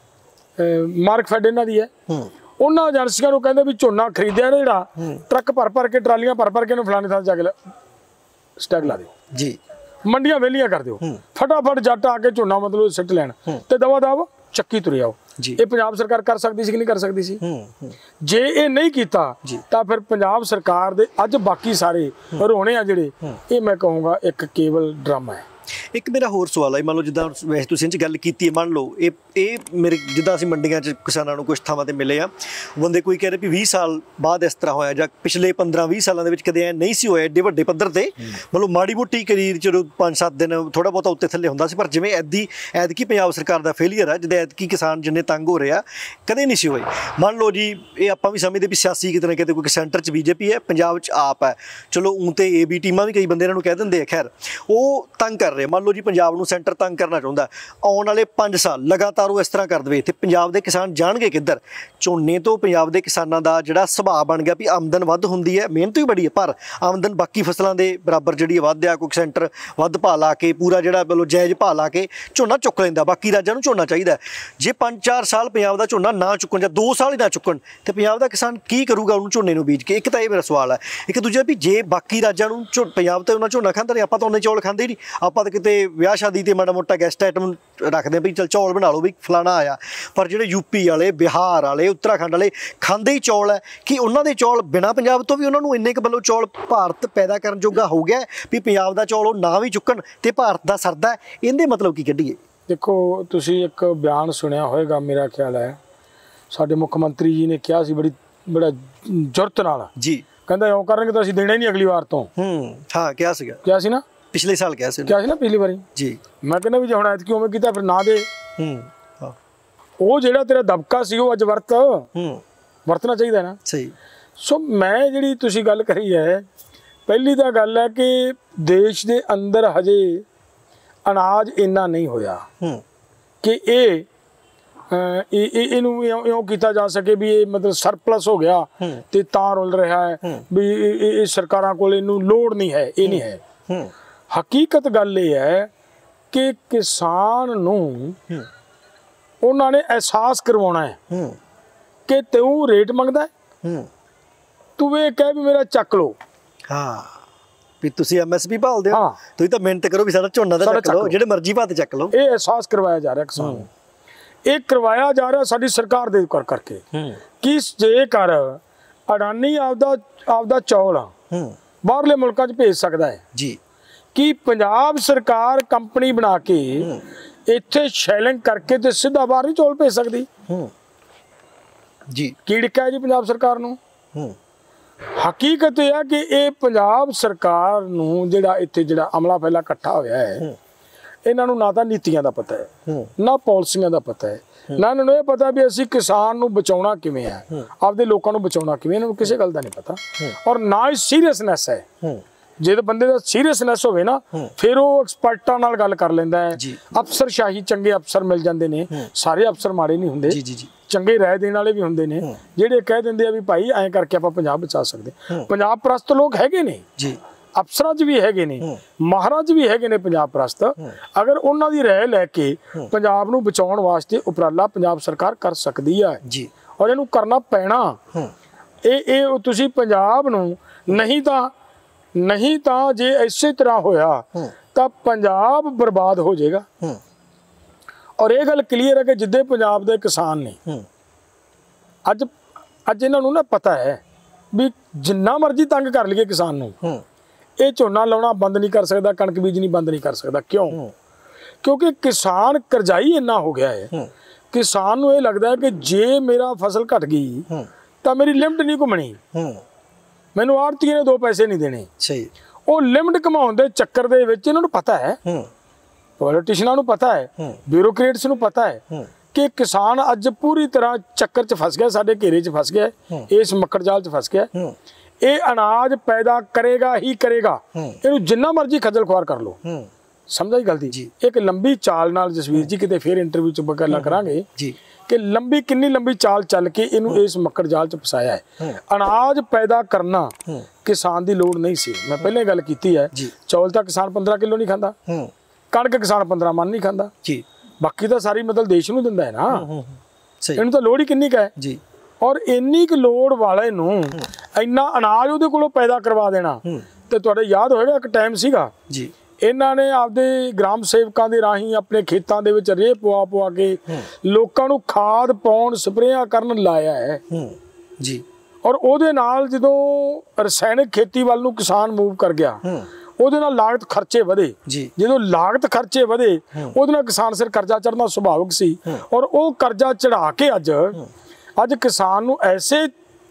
ਮਾਰਕਫੈਡ ਇਹਨਾਂ ਦੀ ਹੈ। ਉਹਨਾਂ ਏਜੰਸੀਆਂ ਨੂੰ ਕਹਿੰਦੇ ਵੀ ਝੋਨਾ ਖਰੀਦਿਆ ਨਾ ਜਿਹੜਾ, ਟਰੱਕ ਭਰ ਕੇ ਟਰਾਲੀਆਂ ਭਰ ਕੇ ਇਹਨੂੰ ਫਲਾਣੇ ਥਾਂ ਜਾ ਕੇ ਸਟੈਗ ਲਾ ਦਿਓ, ਮੰਡੀਆਂ ਵਿਹਲੀਆਂ ਕਰ ਦਿਓ, ਫਟਾਫਟ ਜੱਟ ਆ ਕੇ ਝੋਨਾ ਮਤਲਬ ਸਿੱਟ ਲੈਣ ਤੇ ਦਵਾ ਦਵ ਚੱਕੀ ਤੁਰੇ ਆਓ। ਇਹ ਪੰਜਾਬ ਸਰਕਾਰ ਕਰ ਸਕਦੀ ਸੀ ਕਿ ਨਹੀਂ ਕਰ ਸਕਦੀ ਸੀ? ਜੇ ਇਹ ਨਹੀਂ ਕੀਤਾ ਤਾਂ ਫਿਰ ਪੰਜਾਬ ਸਰਕਾਰ ਦੇ ਅੱਜ ਬਾਕੀ ਸਾਰੇ ਰੋਣੇ ਆ ਜਿਹੜੇ, ਇਹ ਮੈਂ ਕਹੂੰਗਾ ਇੱਕ ਕੇਵਲ ਡਰਾਮਾ ਹੈ। ਇੱਕ ਮੇਰਾ ਹੋਰ ਸਵਾਲ ਹੈ, ਮੰਨ ਲਓ ਜਿੱਦਾਂ ਵੈਸੇ ਤੁਸੀਂ ਇਹ ਗੱਲ ਕੀਤੀ ਹੈ, ਮੰਨ ਲਓ ਇਹ ਮੇਰੇ ਜਿੱਦਾਂ ਅਸੀਂ ਮੰਡੀਆਂ 'ਚ ਕਿਸਾਨਾਂ ਨੂੰ ਕੁਛ ਥਾਵਾਂ 'ਤੇ ਮਿਲੇ ਆ, ਬੰਦੇ ਕੋਈ ਕਹਿ ਰਹੇ ਵੀ 20 ਸਾਲ ਬਾਅਦ ਇਸ ਤਰ੍ਹਾਂ ਹੋਇਆ ਜਾਂ ਪਿਛਲੇ 15-20 ਸਾਲਾਂ ਦੇ ਵਿੱਚ ਕਦੇ ਐ ਨਹੀਂ ਸੀ ਹੋਇਆ ਏਡੇ ਵੱਡੇ ਪੱਧਰ ਤੇ। ਮਤਲਬ ਮਾੜੀ ਮੋਟੀ ਕਰੀਰ ਚਲੋ 5-7 ਦਿਨ ਥੋੜ੍ਹਾ ਬਹੁਤਾ ਉੱਤੇ ਥੱਲੇ ਹੁੰਦਾ ਸੀ, ਪਰ ਜਿਵੇਂ ਐਤਕੀ ਪੰਜਾਬ ਸਰਕਾਰ ਦਾ ਫੇਲੀਅਰ ਆ, ਜਿਹਦੇ ਐਤਕੀ ਕਿਸਾਨ ਜਿੰਨੇ ਤੰਗ ਹੋ ਰਹੇ ਆ ਕਦੇ ਨਹੀਂ ਸੀ ਹੋਏ। ਮੰਨ ਲਓ ਜੀ ਇਹ ਆਪਾਂ ਵੀ ਸਮਝਦੇ ਵੀ ਸਿਆਸੀ ਕਿਤੇ ਨਾ ਕਿਤੇ ਕੋਈ ਸੈਂਟਰ 'ਚ ਬੀਜੇਪੀ ਹੈ, ਪੰਜਾਬ 'ਚ ਆਪ ਹੈ, ਚਲੋ ਊਂ ਤੇ AB ਟੀਮਾਂ ਵੀ ਕਈ ਬੰਦੇ ਇਹਨਾਂ ਨੂੰ ਕਹਿ ਦਿੰਦੇ ਆ, ਖੈਰ ਉਹ ਤੰਗ ਕਰ ਰਹੇ। ਮੰਨ ਲਓ ਜੀ ਪੰਜਾਬ ਨੂੰ ਸੈਂਟਰ ਤੰਗ ਕਰਨਾ ਚਾਹੁੰਦਾ, ਆਉਣ ਵਾਲੇ 5 ਸਾਲ ਲਗਾਤਾਰ ਉਹ ਇਸ ਤਰ੍ਹਾਂ ਕਰ ਦੇਵੇ ਤੇ ਪੰਜਾਬ ਦੇ ਕਿਸਾਨ ਜਾਣਗੇ ਕਿੱਧਰ? ਝੋਨੇ ਤੋਂ ਪੰਜਾਬ ਦੇ ਕਿਸਾਨਾਂ ਦਾ ਜਿਹੜਾ ਸੁਭਾਅ ਬਣ ਗਿਆ ਵੀ ਆਮਦਨ ਵੱਧ ਹੁੰਦੀ ਹੈ, ਮਿਹਨਤ ਵੀ ਬੜੀ ਹੈ, ਪਰ ਆਮਦਨ ਬਾਕੀ ਫਸਲਾਂ ਦੇ ਬਰਾਬਰ ਜਿਹੜੀ ਵੱਧ ਆ, ਕੋਈ ਸੈਂਟਰ ਵੱਧ ਭਾਅ ਲਾ ਕੇ ਪੂਰਾ ਜਿਹੜਾ ਮਤਲਬ ਜਾਇਜ਼ ਭਾਅ ਲਾ ਕੇ ਝੋਨਾ ਚੁੱਕ ਲੈਂਦਾ, ਬਾਕੀ ਰਾਜਾਂ ਨੂੰ ਝੋਨਾ ਚਾਹੀਦਾ। ਜੇ 5-4 ਸਾਲ ਪੰਜਾਬ ਦਾ ਝੋਨਾ ਨਾ ਚੁੱਕਣ ਜਾਂ 2 ਸਾਲ ਹੀ ਨਾ ਚੁੱਕਣ ਤੇ ਪੰਜਾਬ ਦਾ ਕਿਸਾਨ ਕੀ ਕਰੂਗਾ ਉਹਨੂੰ ਝੋਨੇ ਨੂੰ ਬੀਜ ਕੇ? ਇੱਕ ਤਾਂ ਇਹ ਮੇਰਾ ਸਵਾਲ ਹੈ। ਇੱਕ ਦੂਜਾ ਵੀ ਜੇ ਬਾਕੀ ਰਾਜਾਂ ਨੂੰ ਪੰਜਾਬ ਤੇ ਉਹਨਾਂ ਝੋਨਾ ਖਾਂਦਾ ਨਹੀਂ, ਆਪਾਂ ਤਾਂ ਉਹਨੇ ਚੌਲ ਖਾਂਦੇ ਹੀ ਨਹੀਂ। ਆਪਾਂ ਤਾਂ ਕਿਤੇ ਵਿਆਹ ਸ਼ਾਦੀ ਤੇ ਮਾੜਾ ਮੋਟਾ ਗੈਸਟ ਆਈਟਮ ਰੱਖਦੇ ਵੀ ਚਲ ਚੌਲ ਬਣਾ ਲਓ ਵੀ ਫਲਾਣਾ ਆਇਆ, ਪਰ ਜਿਹੜੇ ਯੂਪੀ ਵਾਲੇ, ਬਿਹਾਰ ਵਾਲੇ, ਉੱਤਰਾਖੰਡ ਵਾਲੇ ਖਾਂਦੇ ਹੀ ਚੌਲ ਹੈ। ਕਿ ਉਹਨਾਂ ਦੇ ਚੌਲ ਬਿਨਾਂ ਪੰਜਾਬ ਤੋਂ ਵੀ ਉਹਨਾਂ ਨੂੰ ਇੰਨੇ ਕੁ ਵੱਲੋਂ ਚੌਲ ਭਾਰਤ ਪੈਦਾ ਕਰਨ ਜੋਗਾ ਹੋ ਗਿਆ ਵੀ ਪੰਜਾਬ ਦਾ ਚੌਲ ਉਹ ਨਾ ਵੀ ਚੁੱਕਣ ਤੇ ਭਾਰਤ ਦਾ ਸਰਦਾ? ਇਹਦੇ ਮਤਲਬ ਕੀ ਕੱਢੀਏ? ਦੇਖੋ ਤੁਸੀਂ ਇੱਕ ਬਿਆਨ ਸੁਣਿਆ ਹੋਏਗਾ, ਮੇਰਾ ਖਿਆਲ ਹੈ ਸਾਡੇ ਮੁੱਖ ਮੰਤਰੀ ਜੀ ਨੇ ਕਿਹਾ ਸੀ ਬੜਾ ਜ਼ੁਰਤ ਨਾਲ ਜੀ, ਕਹਿੰਦਾ ਇਉਂ ਕਰਨਗੇ ਤਾਂ ਅਸੀਂ ਦੇਣਾ ਹੀ ਨਹੀਂ ਅਗਲੀ ਵਾਰ ਤੋਂ। ਹਾਂ ਕਿਹਾ ਸੀ ਨਾ, ਪਿਛਲੇ ਸਾਲ ਕਿਹਾ ਸੀ ਨਾ ਪਿਛਲੀ ਵਾਰੀ ਜੀ। ਮੈਂ ਕਹਿੰਦਾ ਵੀ ਜੇ ਹੁਣ ਐਤਕੀ ਉਵੇਂ ਕੀਤਾ ਫਿਰ ਨਾ ਦੇ। ਉਹ ਜਿਹੜਾ ਤੇਰਾ ਦਬਕਾ ਸੀ ਉਹ ਅੱਜ ਵਰਤਣਾ ਚਾਹੀਦਾ ਨਾ। ਸਹੀ। ਸੋ ਮੈਂ ਜਿਹੜੀ ਤੁਸੀਂ ਗੱਲ ਕਰੀ ਹੈ, ਪਹਿਲੀ ਤਾਂ ਗੱਲ ਹੈ ਕਿ ਦੇਸ਼ ਦੇ ਅੰਦਰ ਹਜੇ ਅਨਾਜ ਇੰਨਾ ਨਹੀਂ ਹੋਇਆ ਕਿ ਇਹਨੂੰ ਇਉਂ ਕੀਤਾ ਜਾ ਸਕੇ ਵੀ ਇਹ ਮਤਲਬ ਸਰਪਲਸ ਹੋ ਗਿਆ ਤੇ ਤਾਂ ਰੁਲ ਰਿਹਾ ਹੈ ਵੀ ਇਹ ਸਰਕਾਰਾਂ ਕੋਲ ਇਹਨੂੰ ਲੋੜ ਨਹੀਂ ਹੈ। ਇਹ ਨਹੀਂ ਹੈ। ਹਕੀਕਤ ਗੱਲ ਇਹ ਹੈ ਕਿ ਕਿਸਾਨ ਨੂੰ ਉਹਨਾਂ ਨੇ ਅਹਿਸਾਸ ਕਰਵਾਉਣਾ ਹੈ ਕਿ ਤੂੰ ਰੇਟ ਮੰਗਦਾ, ਤੂੰ ਇਹ ਕਹਿ ਵੀ ਮੇਰਾ ਚੱਕ ਲਓ। ਹਾਂ ਵੀ ਤੁਸੀਂ MSP ਭਾਲਦੇ ਹੋ, ਤੁਸੀਂ ਤਾਂ ਮਿਹਨਤ ਕਰੋ ਵੀ ਸਾਡਾ ਝੋਨਾ ਦਾ ਚੱਕ ਲਓ, ਜਿਹੜੇ ਮਰਜ਼ੀ ਭਾਅ ਤੇ ਚੱਕ ਲਓ। ਇਹ ਅਹਿਸਾਸ ਕਰਵਾਇਆ ਜਾ ਰਿਹਾ ਕਿਸਾਨ ਨੂੰ, ਇਹ ਕਰਵਾਇਆ ਜਾ ਰਿਹਾ ਸਾਡੀ ਸਰਕਾਰ ਦੇ ਕਰਕੇ ਕਿ ਜੇਕਰ ਅਡਾਨੀ ਆਪਦਾ ਚੌਲ ਬਾਹਰਲੇ ਮੁਲਕਾਂ 'ਚ ਭੇਜ ਸਕਦਾ ਹੈ ਜੀ, ਕਿ ਪੰਜਾਬ ਸਰਕਾਰ ਕੰਪਨੀ ਬਣਾ ਕੇ ਇੱਥੇ ਸ਼ੈਲਿੰਗ ਕਰਕੇ ਤੇ ਸਿੱਧਾ ਬਾਹਰ ਨਹੀਂ ਚੌਲ ਭੇਜ ਸਕਦੀ ਜੀ। ਕੀ ਡਿੱਕਾ ਹੈ ਜੀ ਪੰਜਾਬ ਸਰਕਾਰ ਨੂੰ? ਹਕੀਕਤ ਇਹ ਹੈ ਕਿ ਇਹ ਪੰਜਾਬ ਸਰਕਾਰ ਨੂੰ ਜਿਹੜਾ ਇੱਥੇ ਜਿਹੜਾ ਅਮਲਾ ਫੈਲਾ ਇਕੱਠਾ ਹੋਇਆ ਹੈ, ਇਹਨਾਂ ਨੂੰ ਨਾ ਤਾਂ ਨੀਤੀਆਂ ਦਾ ਪਤਾ ਹੈ, ਨਾ ਪਾਲਿਸੀਆਂ ਦਾ ਪਤਾ ਹੈ, ਨਾ ਇਹਨਾਂ ਨੂੰ ਇਹ ਪਤਾ ਵੀ ਅਸੀਂ ਕਿਸਾਨ ਨੂੰ ਬਚਾਉਣਾ ਕਿਵੇਂ ਹੈ, ਆਪਦੇ ਲੋਕਾਂ ਨੂੰ ਬਚਾਉਣਾ ਕਿਵੇਂ, ਇਹਨਾਂ ਨੂੰ ਕਿਸੇ ਗੱਲ ਦਾ ਨਹੀਂ ਪਤਾ। ਔਰ ਨਾ ਹੀ ਸੀਰੀਅਸਨੈਸ ਹੈ। ਜੇ ਤਾਂ ਬੰਦੇ ਦਾ ਸੀਰੀਅਸਨੈਸ ਹੋਵੇ ਨਾ, ਫਿਰ ਉਹ ਐਕਸਪਰਟਾਂ ਨਾਲ ਗੱਲ ਕਰ ਲੈਂਦਾ ਹੈ। ਅਫਸਰਸ਼ਾਹੀ, ਚੰਗੇ ਅਫਸਰ ਮਿਲ ਜਾਂਦੇ ਨੇ, ਸਾਰੇ ਅਫਸਰ ਮਾੜੇ ਨਹੀਂ ਹੁੰਦੇ, ਚੰਗੇ ਰਾਏ ਦੇਣ ਵਾਲੇ ਵੀ ਹੁੰਦੇ ਨੇ, ਜਿਹੜੇ ਕਹਿ ਦਿੰਦੇ ਆ ਵੀ ਭਾਈ ਐਂ ਕਰਕੇ ਆਪਾਂ ਪੰਜਾਬ ਬਚਾ ਸਕਦੇ। ਪੰਜਾਬ ਪ੍ਰਸਤ ਲੋਕ ਹੈਗੇ ਨੇ ਜੀ, ਅਫਸਰਾਂ 'ਚ ਵੀ ਹੈਗੇ ਨੇ, ਮਾਹਰਾਂ 'ਚ ਵੀ ਹੈਗੇ ਨੇ ਪੰਜਾਬ ਪ੍ਰਸਤ। ਅਗਰ ਉਹਨਾਂ ਦੀ ਰਾਏ ਲੈ ਕੇ ਪੰਜਾਬ ਨੂੰ ਬਚਾਉਣ ਵਾਸਤੇ ਉਪਰਾਲਾ ਪੰਜਾਬ ਸਰਕਾਰ ਕਰ ਸਕਦੀ ਹੈ ਜੀ, ਔਰ ਇਹਨੂੰ ਕਰਨਾ ਪੈਣਾ। ਇਹ ਤੁਸੀਂ ਪੰਜਾਬ ਨੂੰ ਨਹੀਂ ਤਾਂ ਜੇ ਇਸੇ ਤਰ੍ਹਾਂ ਹੋਇਆ ਤਾਂ ਪੰਜਾਬ ਬਰਬਾਦ ਹੋ ਜਾਏਗਾ। ਔਰ ਇਹ ਗੱਲ ਕਲੀਅਰ ਹੈ ਕਿ ਜਿੱਦੇ ਪੰਜਾਬ ਦੇ ਕਿਸਾਨ ਨੇ ਅੱਜ ਇਹਨਾਂ ਨੂੰ ਨਾ ਪਤਾ ਹੈ ਵੀ ਜਿੰਨਾ ਮਰਜ਼ੀ ਤੰਗ ਕਰ ਲਈਏ ਕਿਸਾਨ ਨੂੰ, ਇਹ ਝੋਨਾ ਲਾਉਣਾ ਬੰਦ ਨਹੀਂ ਕਰ ਸਕਦਾ, ਕਣਕ ਬੀਜਣੀ ਬੰਦ ਨਹੀਂ ਕਰ ਸਕਦਾ। ਕਿਉਂ? ਕਿਉਂਕਿ ਕਿਸਾਨ ਕਰਜ਼ਾਈ ਇੰਨਾ ਹੋ ਗਿਆ ਹੈ। ਕਿਸਾਨ ਨੂੰ ਇਹ ਲੱਗਦਾ ਹੈ ਕਿ ਜੇ ਮੇਰਾ ਫਸਲ ਘਟ ਗਈ ਤਾਂ ਮੇਰੀ ਲਿਮਟ ਨਹੀਂ ਘੁੰਮਣੀ, ਮੈਨੂੰ ਆੜ੍ਹਤੀਏ ਨੇ 2 ਪੈਸੇ ਨਹੀਂ ਦੇਣੇ। ਸਹੀ। ਉਹ ਲਿਮਟ ਘਮਾਉਣ ਦੇ ਚੱਕਰ ਦੇ ਵਿੱਚ ਇਹਨਾਂ ਨੂੰ ਪਤਾ ਹੈ, ਪੋਲੀਟੀਸ਼ੀਅਨਾਂ ਨੂੰ ਪਤਾ ਹੈ, ਬਿਊਰੋਕਰੇਟਸ ਨੂੰ ਪਤਾ ਹੈ ਕਿ ਕਿਸਾਨ ਅੱਜ ਪੂਰੀ ਤਰ੍ਹਾਂ ਚੱਕਰ 'ਚ ਫਸ ਗਿਆ, ਸਾਡੇ ਘੇਰੇ 'ਚ ਫਸ ਗਿਆ, ਇਸ ਮੱਕੜ ਜਾਲ 'ਚ ਫਸ ਗਿਆ। ਇਹ ਅਨਾਜ ਪੈਦਾ ਕਰੇਗਾ ਹੀ ਕਰੇਗਾ, ਇਹਨੂੰ ਜਿੰਨਾ ਮਰਜ਼ੀ ਖੱਜਲ ਖੁਆਰ ਕਰ ਲਓ। ਸਮਝ ਆਈ ਗੱਲ ਦੀ? ਇੱਕ ਲੰਬੀ ਚਾਲ ਨਾਲ ਜਸਵੀਰ ਜੀ ਕਿਤੇ ਫੇਰ ਇੰਟਰਵਿਊ 'ਚ ਗੱਲਾਂ ਕਰਾਂਗੇ ਕਿ ਕਿੰਨੀ ਲੰਬੀ ਚਾਲ ਚੱਲ ਕੇ ਇਹਨੂੰ ਇਸ ਮੱਕੜ ਜਾਲ 'ਚ ਫਸਾਇਆ ਹੈ। ਅਨਾਜ ਪੈਦਾ ਕਰਨਾ ਕਿਸਾਨ ਦੀ ਲੋੜ ਨਹੀਂ ਸੀ। ਮੈਂ ਪਹਿਲਾਂ ਗੱਲ ਕੀਤੀ ਹੈ, ਚੌਲ ਤਾਂ ਕਿਸਾਨ 15 ਕਿਲੋ ਨਹੀਂ ਖਾਂਦਾ, ਕਣਕ ਕਿਸਾਨ 15 ਮਣ ਨਹੀਂ ਖਾਂਦਾ, ਬਾਕੀ ਤਾਂ ਸਾਰੀ ਮਤਲਬ ਦੇਸ਼ ਨੂੰ ਦਿੰਦਾ ਹੈ ਨਾ। ਇਹਨੂੰ ਤਾਂ ਲੋੜ ਹੀ ਕਿੰਨੀ ਕੁ ਹੈ ਜੀ। ਔਰ ਇੰਨੀ ਕੁ ਲੋੜ ਵਾਲੇ ਨੂੰ ਇੰਨਾ ਅਨਾਜ ਉਹਦੇ ਕੋਲੋਂ ਪੈਦਾ ਕਰਵਾ ਦੇਣਾ। ਤੇ ਤੁਹਾਡੇ ਯਾਦ ਹੋਏਗਾ ਇੱਕ ਟਾਈਮ ਸੀਗਾ ਜੀ, ਇਹਨਾਂ ਨੇ ਆਪਦੇ ਗ੍ਰਾਮ ਸੇਵਕਾਂ ਦੇ ਰਾਹੀਂ ਆਪਣੇ ਖੇਤਾਂ ਦੇ ਵਿੱਚ ਰੇਹ ਪਵਾ ਕੇ ਲੋਕਾਂ ਨੂੰ ਖਾਦ ਪਾਉਣ, ਸਪਰੇਆਂ ਕਰਨ ਲਾਇਆ ਹੈ ਜੀ। ਔਰ ਉਹਦੇ ਨਾਲ ਜਦੋਂ ਰਸਾਇਣਿਕ ਖੇਤੀ ਵੱਲ ਨੂੰ ਕਿਸਾਨ ਮੂਵ ਕਰ ਗਿਆ, ਉਹਦੇ ਨਾਲ ਲਾਗਤ ਖਰਚੇ ਵਧੇ ਜੀ। ਜਦੋਂ ਲਾਗਤ ਖਰਚੇ ਵਧੇ, ਉਹਦੇ ਨਾਲ ਕਿਸਾਨ ਸਿਰ ਕਰਜ਼ਾ ਚੜ੍ਹਨਾ ਸੁਭਾਵਿਕ ਸੀ। ਔਰ ਉਹ ਕਰਜ਼ਾ ਚੜਾ ਕੇ ਅੱਜ ਕਿਸਾਨ ਨੂੰ ਐਸੇ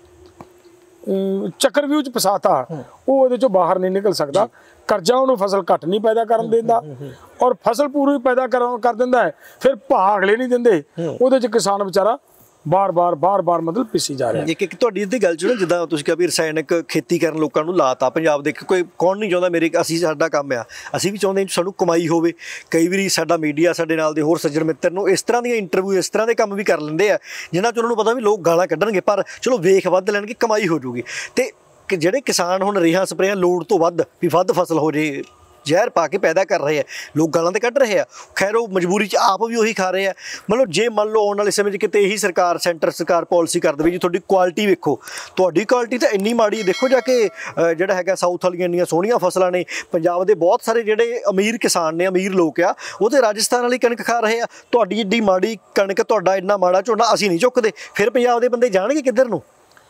ਚੱਕਰਵਿਊਹ 'ਚ ਫਸਾਤਾ, ਉਹ ਉਹਦੇ 'ਚੋਂ ਬਾਹਰ ਨਹੀਂ ਨਿਕਲ ਸਕਦਾ। ਕਰਜ਼ਾ ਉਹਨੂੰ ਫਸਲ ਘੱਟ ਨਹੀਂ ਪੈਦਾ ਕਰਨ ਦਿੰਦਾ, ਔਰ ਫਸਲ ਪੂਰੀ ਪੈਦਾ ਕਰ ਦਿੰਦਾ ਹੈ, ਫਿਰ ਭਾਅ ਅਗਲੇ ਨਹੀਂ ਦਿੰਦੇ। ਉਹਦੇ 'ਚ ਕਿਸਾਨ ਵਿਚਾਰਾ ਬਾਰ-ਬਾਰ ਮਤਲਬ ਪਿੱਛੀ ਜਾ ਰਿਹਾ। ਇੱਕ ਤੁਹਾਡੀ ਇਹਦੀ ਗੱਲ ਚ ਨਾ, ਜਿੱਦਾਂ ਤੁਸੀਂ ਕਿਹਾ ਵੀ ਰਸਾਇਣਿਕ ਖੇਤੀ ਕਰਨ ਲੋਕਾਂ ਨੂੰ ਲਾਤਾ ਪੰਜਾਬ ਦੇ, ਕੋਈ ਕੌਣ ਨਹੀਂ ਚਾਹੁੰਦਾ ਸਾਡਾ ਕੰਮ ਆ, ਅਸੀਂ ਵੀ ਚਾਹੁੰਦੇ ਸਾਨੂੰ ਕਮਾਈ ਹੋਵੇ। ਕਈ ਵਾਰੀ ਸਾਡਾ ਮੀਡੀਆ, ਸਾਡੇ ਨਾਲ ਦੇ ਹੋਰ ਸੱਜਣ ਮਿੱਤਰ ਨੂੰ ਇਸ ਤਰ੍ਹਾਂ ਦੀਆਂ ਇੰਟਰਵਿਊ, ਇਸ ਤਰ੍ਹਾਂ ਦੇ ਕੰਮ ਵੀ ਕਰ ਲੈਂਦੇ ਆ ਜਿਨ੍ਹਾਂ 'ਚ ਉਹਨਾਂ ਨੂੰ ਪਤਾ ਵੀ ਲੋਕ ਗਾਲਾਂ ਕੱਢਣਗੇ, ਪਰ ਚਲੋ ਵੇਖ ਵੱਧ ਲੈਣਗੇ, ਕਮਾਈ ਹੋ ਜੂਗੀ। ਤੇ ਜਿਹੜੇ ਕਿਸਾਨ ਹੁਣ ਰੇਹਾਂ ਸਪਰੇਆਂ ਲੋੜ ਤੋਂ ਵੱਧ ਵੀ ਵੱਧ ਫਸਲ ਹੋ ਜੇ, ਜ਼ਹਿਰ ਪਾ ਕੇ ਪੈਦਾ ਕਰ ਰਹੇ ਆ, ਲੋਕ ਗਾਲਾਂ ਤੇ ਕੱਢ ਰਹੇ ਆ। ਖੈਰ ਉਹ ਮਜਬੂਰੀ 'ਚ ਆਪ ਵੀ ਉਹੀ ਖਾ ਰਹੇ ਆ। ਮਤਲਬ ਜੇ ਮੰਨ ਲਓ ਆਉਣ ਵਾਲੇ ਸਮੇਂ 'ਚ ਕਿਤੇ ਇਹੀ ਸੈਂਟਰ ਸਰਕਾਰ ਪਾਲਿਸੀ ਕਰ ਦੇਵੇ ਜੀ, ਤੁਹਾਡੀ ਕੁਆਲਿਟੀ ਵੇਖੋ, ਤੁਹਾਡੀ ਕੁਆਲਿਟੀ ਤਾਂ ਇੰਨੀ ਮਾੜੀ, ਦੇਖੋ ਜਾ ਕੇ ਜਿਹੜਾ ਹੈਗਾ ਸਾਊਥ ਵਾਲੀਆਂ ਇੰਨੀਆਂ ਸੋਹਣੀਆਂ ਫਸਲਾਂ ਨੇ, ਪੰਜਾਬ ਦੇ ਬਹੁਤ ਸਾਰੇ ਜਿਹੜੇ ਅਮੀਰ ਕਿਸਾਨ ਨੇ, ਅਮੀਰ ਲੋਕ ਆ, ਉਹ ਤਾਂ ਰਾਜਸਥਾਨ ਵਾਲੀ ਕਣਕ ਖਾ ਰਹੇ ਆ। ਤੁਹਾਡੀ ਏਡੀ ਮਾੜੀ ਕਣਕ, ਤੁਹਾਡਾ ਇੰਨਾ ਮਾੜਾ ਝੋਨਾ ਅਸੀਂ ਨਹੀਂ ਚੁੱਕਦੇ, ਫਿਰ ਪੰਜਾਬ ਦੇ ਬੰਦੇ ਜਾਣਗੇ ਕਿੱਧਰ ਨੂੰ?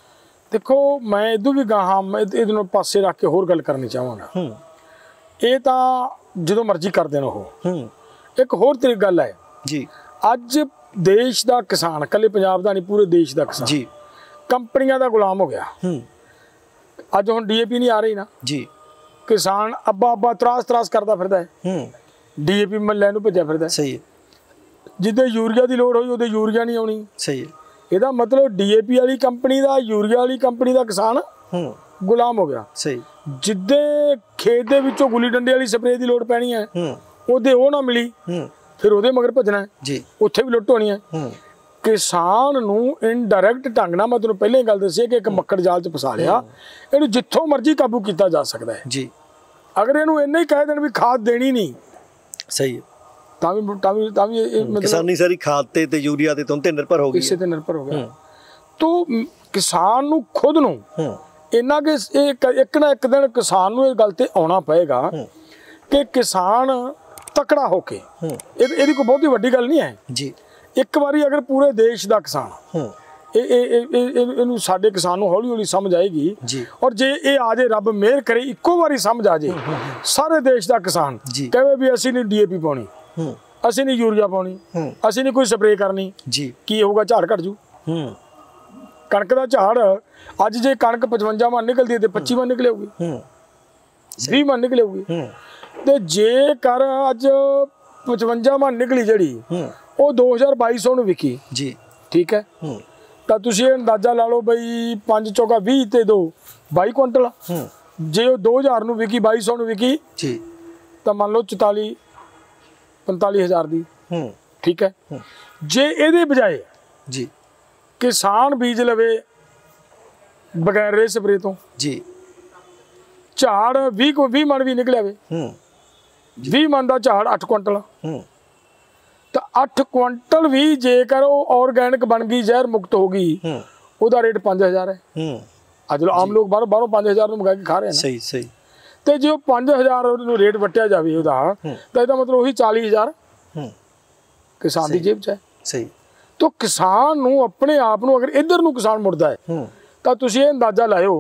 ਦੇਖੋ, ਮੈਂ ਇਦੋਂ ਵੀ ਗਾਹਾਂ ਇਹਦੇ ਨੂੰ ਪਾਸੇ ਰੱਖ ਕੇ ਹੋਰ ਗੱਲ ਕਰਨੀ ਚਾਹਾਂਗਾ। ਇਹ ਤਾਂ ਜਦੋਂ ਮਰਜ਼ੀ ਕਰ ਦੇਣ ਉਹ। ਇੱਕ ਹੋਰ ਤਰੀਕ ਗੱਲ ਹੈ ਜੀ, ਅੱਜ ਦੇਸ਼ ਦਾ ਕਿਸਾਨ, ਇਕੱਲੇ ਪੰਜਾਬ ਦਾ ਨਹੀਂ, ਪੂਰੇ ਦੇਸ਼ ਦਾ ਕਿਸਾਨ ਜੀ ਕੰਪਨੀਆਂ ਦਾ ਗੁਲਾਮ ਹੋ ਗਿਆ। ਅੱਜ ਹੁਣ DAP ਨਹੀਂ ਆ ਰਹੀ ਨਾ ਜੀ, ਕਿਸਾਨ ਅੱਬਾ ਤਰਾਸ ਕਰਦਾ ਫਿਰਦਾ ਹੈ, DAP ਲੈਣ ਨੂੰ ਭੱਜਿਆ ਫਿਰਦਾ। ਸਹੀ ਹੈ। ਜਿੱਦੇ ਯੂਰੀਆ ਦੀ ਲੋੜ ਹੋਈ ਉਹਦੇ ਯੂਰੀਆ ਨਹੀਂ ਆਉਣੀ। ਸਹੀ ਹੈ। ਇਹਦਾ ਮਤਲਬ DAP ਵਾਲੀ ਕੰਪਨੀ ਦਾ, ਯੂਰੀਆ ਵਾਲੀ ਕੰਪਨੀ ਦਾ ਕਿਸਾਨ ਗੁਲਾਮ ਹੋ ਗਿਆ। ਸਹੀ। ਜਿੱਦੇ ਖੇਤ ਦੇ ਵਿੱਚੋਂ ਗੁੱਲੀ ਡੰਡੇ ਵਾਲੀ ਸਪਰੇਅ ਦੀ ਲੋੜ ਪੈਣੀ ਹੈ, ਉਹਦੇ ਉਹ ਨਾ ਮਿਲੀ, ਫਿਰ ਉਹਦੇ ਮਗਰ ਭੱਜਣਾ ਜੀ, ਉੱਥੇ ਵੀ ਲੁੱਟ ਹੋਣੀ ਹੈ। ਕਿਸਾਨ ਨੂੰ ਇਨਡਾਇਰੈਕਟ ਢੰਗ ਨਾਲ, ਮੈਂ ਤੁਹਾਨੂੰ ਪਹਿਲਾਂ ਹੀ ਗੱਲ ਦੱਸੀ ਕਿ ਇੱਕ ਮੱਕੜ ਜਾਲ 'ਚ ਫਸਾ ਲਿਆ। ਇਹਨੂੰ ਜਿੱਥੋਂ ਮਰਜ਼ੀ ਕਾਬੂ ਕੀਤਾ ਜਾ ਸਕਦਾ ਹੈ ਜੀ। ਅਗਰ ਇਹਨੂੰ ਇੰਨਾ ਹੀ ਕਹਿ ਦੇਣ ਵੀ ਖਾਦ ਦੇਣੀ ਨਹੀਂ, ਸਹੀ ਹੈ, ਤਾਂ ਵੀ ਕਿਸਾਨੀ ਸਾਰੀ ਖਾਦ ਤੇ ਯੂਰੀਆ ਤੇ ਤੇ ਨਿਰਭਰ ਹੋ ਗਈ, ਇਸੇ ਤੇ ਨਿਰਭਰ ਹੋ ਗਿਆ। ਤੋ ਕਿਸਾਨ ਨੂੰ ਖੁਦ ਨੂੰ ਇੰਨਾ ਕਿ ਇੱਕ ਨਾ ਇੱਕ ਦਿਨ ਕਿਸਾਨ ਨੂੰ ਇਹ ਗੱਲ ਤੇ ਆਉਣਾ ਪਏਗਾ ਕਿ ਕਿਸਾਨ ਤਕੜਾ ਹੋ ਕੇ, ਇਹਦੀ ਕੋਈ ਬਹੁਤੀ ਵੱਡੀ ਗੱਲ ਨਹੀਂ ਹੈ ਜੀ। ਇੱਕ ਵਾਰੀ ਅਗਰ ਪੂਰੇ ਦੇਸ਼ ਦਾ ਕਿਸਾਨ ਇਹਨੂੰ, ਸਾਡੇ ਕਿਸਾਨ ਨੂੰ ਹੌਲੀ ਸਮਝ ਆਏਗੀ। ਔਰ ਜੇ ਇਹ ਆ ਜੇ, ਰੱਬ ਮਿਹਰ ਕਰੇ, ਇੱਕੋ ਵਾਰੀ ਸਮਝ ਆ ਜੇ, ਸਾਰੇ ਦੇਸ਼ ਦਾ ਕਿਸਾਨ ਕਹੇ ਵੀ ਅਸੀਂ ਨਹੀਂ DAP ਪਾਉਣੀ, ਅਸੀਂ ਨਹੀਂ ਯੂਰੀਆ ਪਾਉਣੀ, ਅਸੀਂ ਨਹੀਂ ਕੋਈ ਸਪਰੇਅ ਕਰਨੀ ਜੀ, ਕੀ ਹੋਊਗਾ? ਝਾੜ ਘਟ ਜੂ। ਕਣਕ ਦਾ ਝਾੜ ਅੱਜ ਜੇ ਕਣਕ 55 ਮਣ ਨਿਕਲਦੀ ਹੈ ਤੇ 25 ਮਣ ਨਿਕਲੇਗੀ, 20 ਮਣ ਨਿਕਲੇਗੀ। ਤੇ ਜੇਕਰ ਅੱਜ 55 ਮਣ ਨਿਕਲੀ ਜਿਹੜੀ, ਉਹ 2200 ਨੂੰ ਵਿਕੀ ਜੀ, ਠੀਕ ਹੈ, ਤਾਂ ਤੁਸੀਂ ਇਹ ਅੰਦਾਜ਼ਾ ਲਾ ਲਓ ਬਈ 5 ਚੌਕਾ 20 ਤੇ 2 22 ਕੁਇੰਟਲ। ਜੇ ਉਹ 2000 ਨੂੰ ਵਿਕੀ, 2200 ਨੂੰ ਵਿਕੀ ਜੀ, ਤਾਂ ਮੰਨ ਲਓ 45 ਹਜ਼ਾਰ ਦੀ, ਠੀਕ ਹੈ। ਜੇ ਇਹਦੇ ਬਜਾਏ ਜੀ ਕਿਸਾਨ ਬੀਜ ਲਵੇ ਬਗੈਰ ਰੇ ਸਪਰੇ ਤੋਂ ਜੀ, ਝਾੜ 20 ਮਣ ਵੀ ਨਿਕਲਿਆ ਵੇ 20 ਮਣ ਦਾ ਝਾੜ 8 ਕੁਇੰਟਲ ਤਾਂ 8 ਕੁਇੰਟਲ ਵੀ ਜੇਕਰ ਉਹ ਆਰਗੈਨਿਕ ਬਣ ਗਈ ਜ਼ਹਿਰ ਮੁਕਤ ਹੋ ਗਈ ਉਹਦਾ ਰੇਟ 5000 ਹੈ ਅੱਜ ਆਮ ਲੋਕ ਬਾਹਰੋਂ 5000 ਨੂੰ ਮੰਗਾ ਕੇ ਖਾ ਰਹੇ ਨੇ ਸਹੀ ਸਹੀ ਤੇ ਜੇ ਉਹ 5000 ਨੂੰ ਰੇਟ ਵਟਿਆ ਜਾਵੇ ਉਹਦਾ ਤਾਂ ਇਹਦਾ ਮਤਲਬ ਉਹੀ 40000 ਕਿਸਾਨ ਦੀ ਜੇਬ 'ਚ ਹੈ ਸਹੀ ਤਾਂ ਕਿਸਾਨ ਨੂੰ ਆਪਣੇ ਆਪ ਨੂੰ ਅਗਰ ਇੱਧਰ ਨੂੰ ਕਿਸਾਨ ਮੁੜਦਾ ਹੈ ਤਾਂ ਤੁਸੀਂ ਇਹ ਅੰਦਾਜ਼ਾ ਲਾਇਓ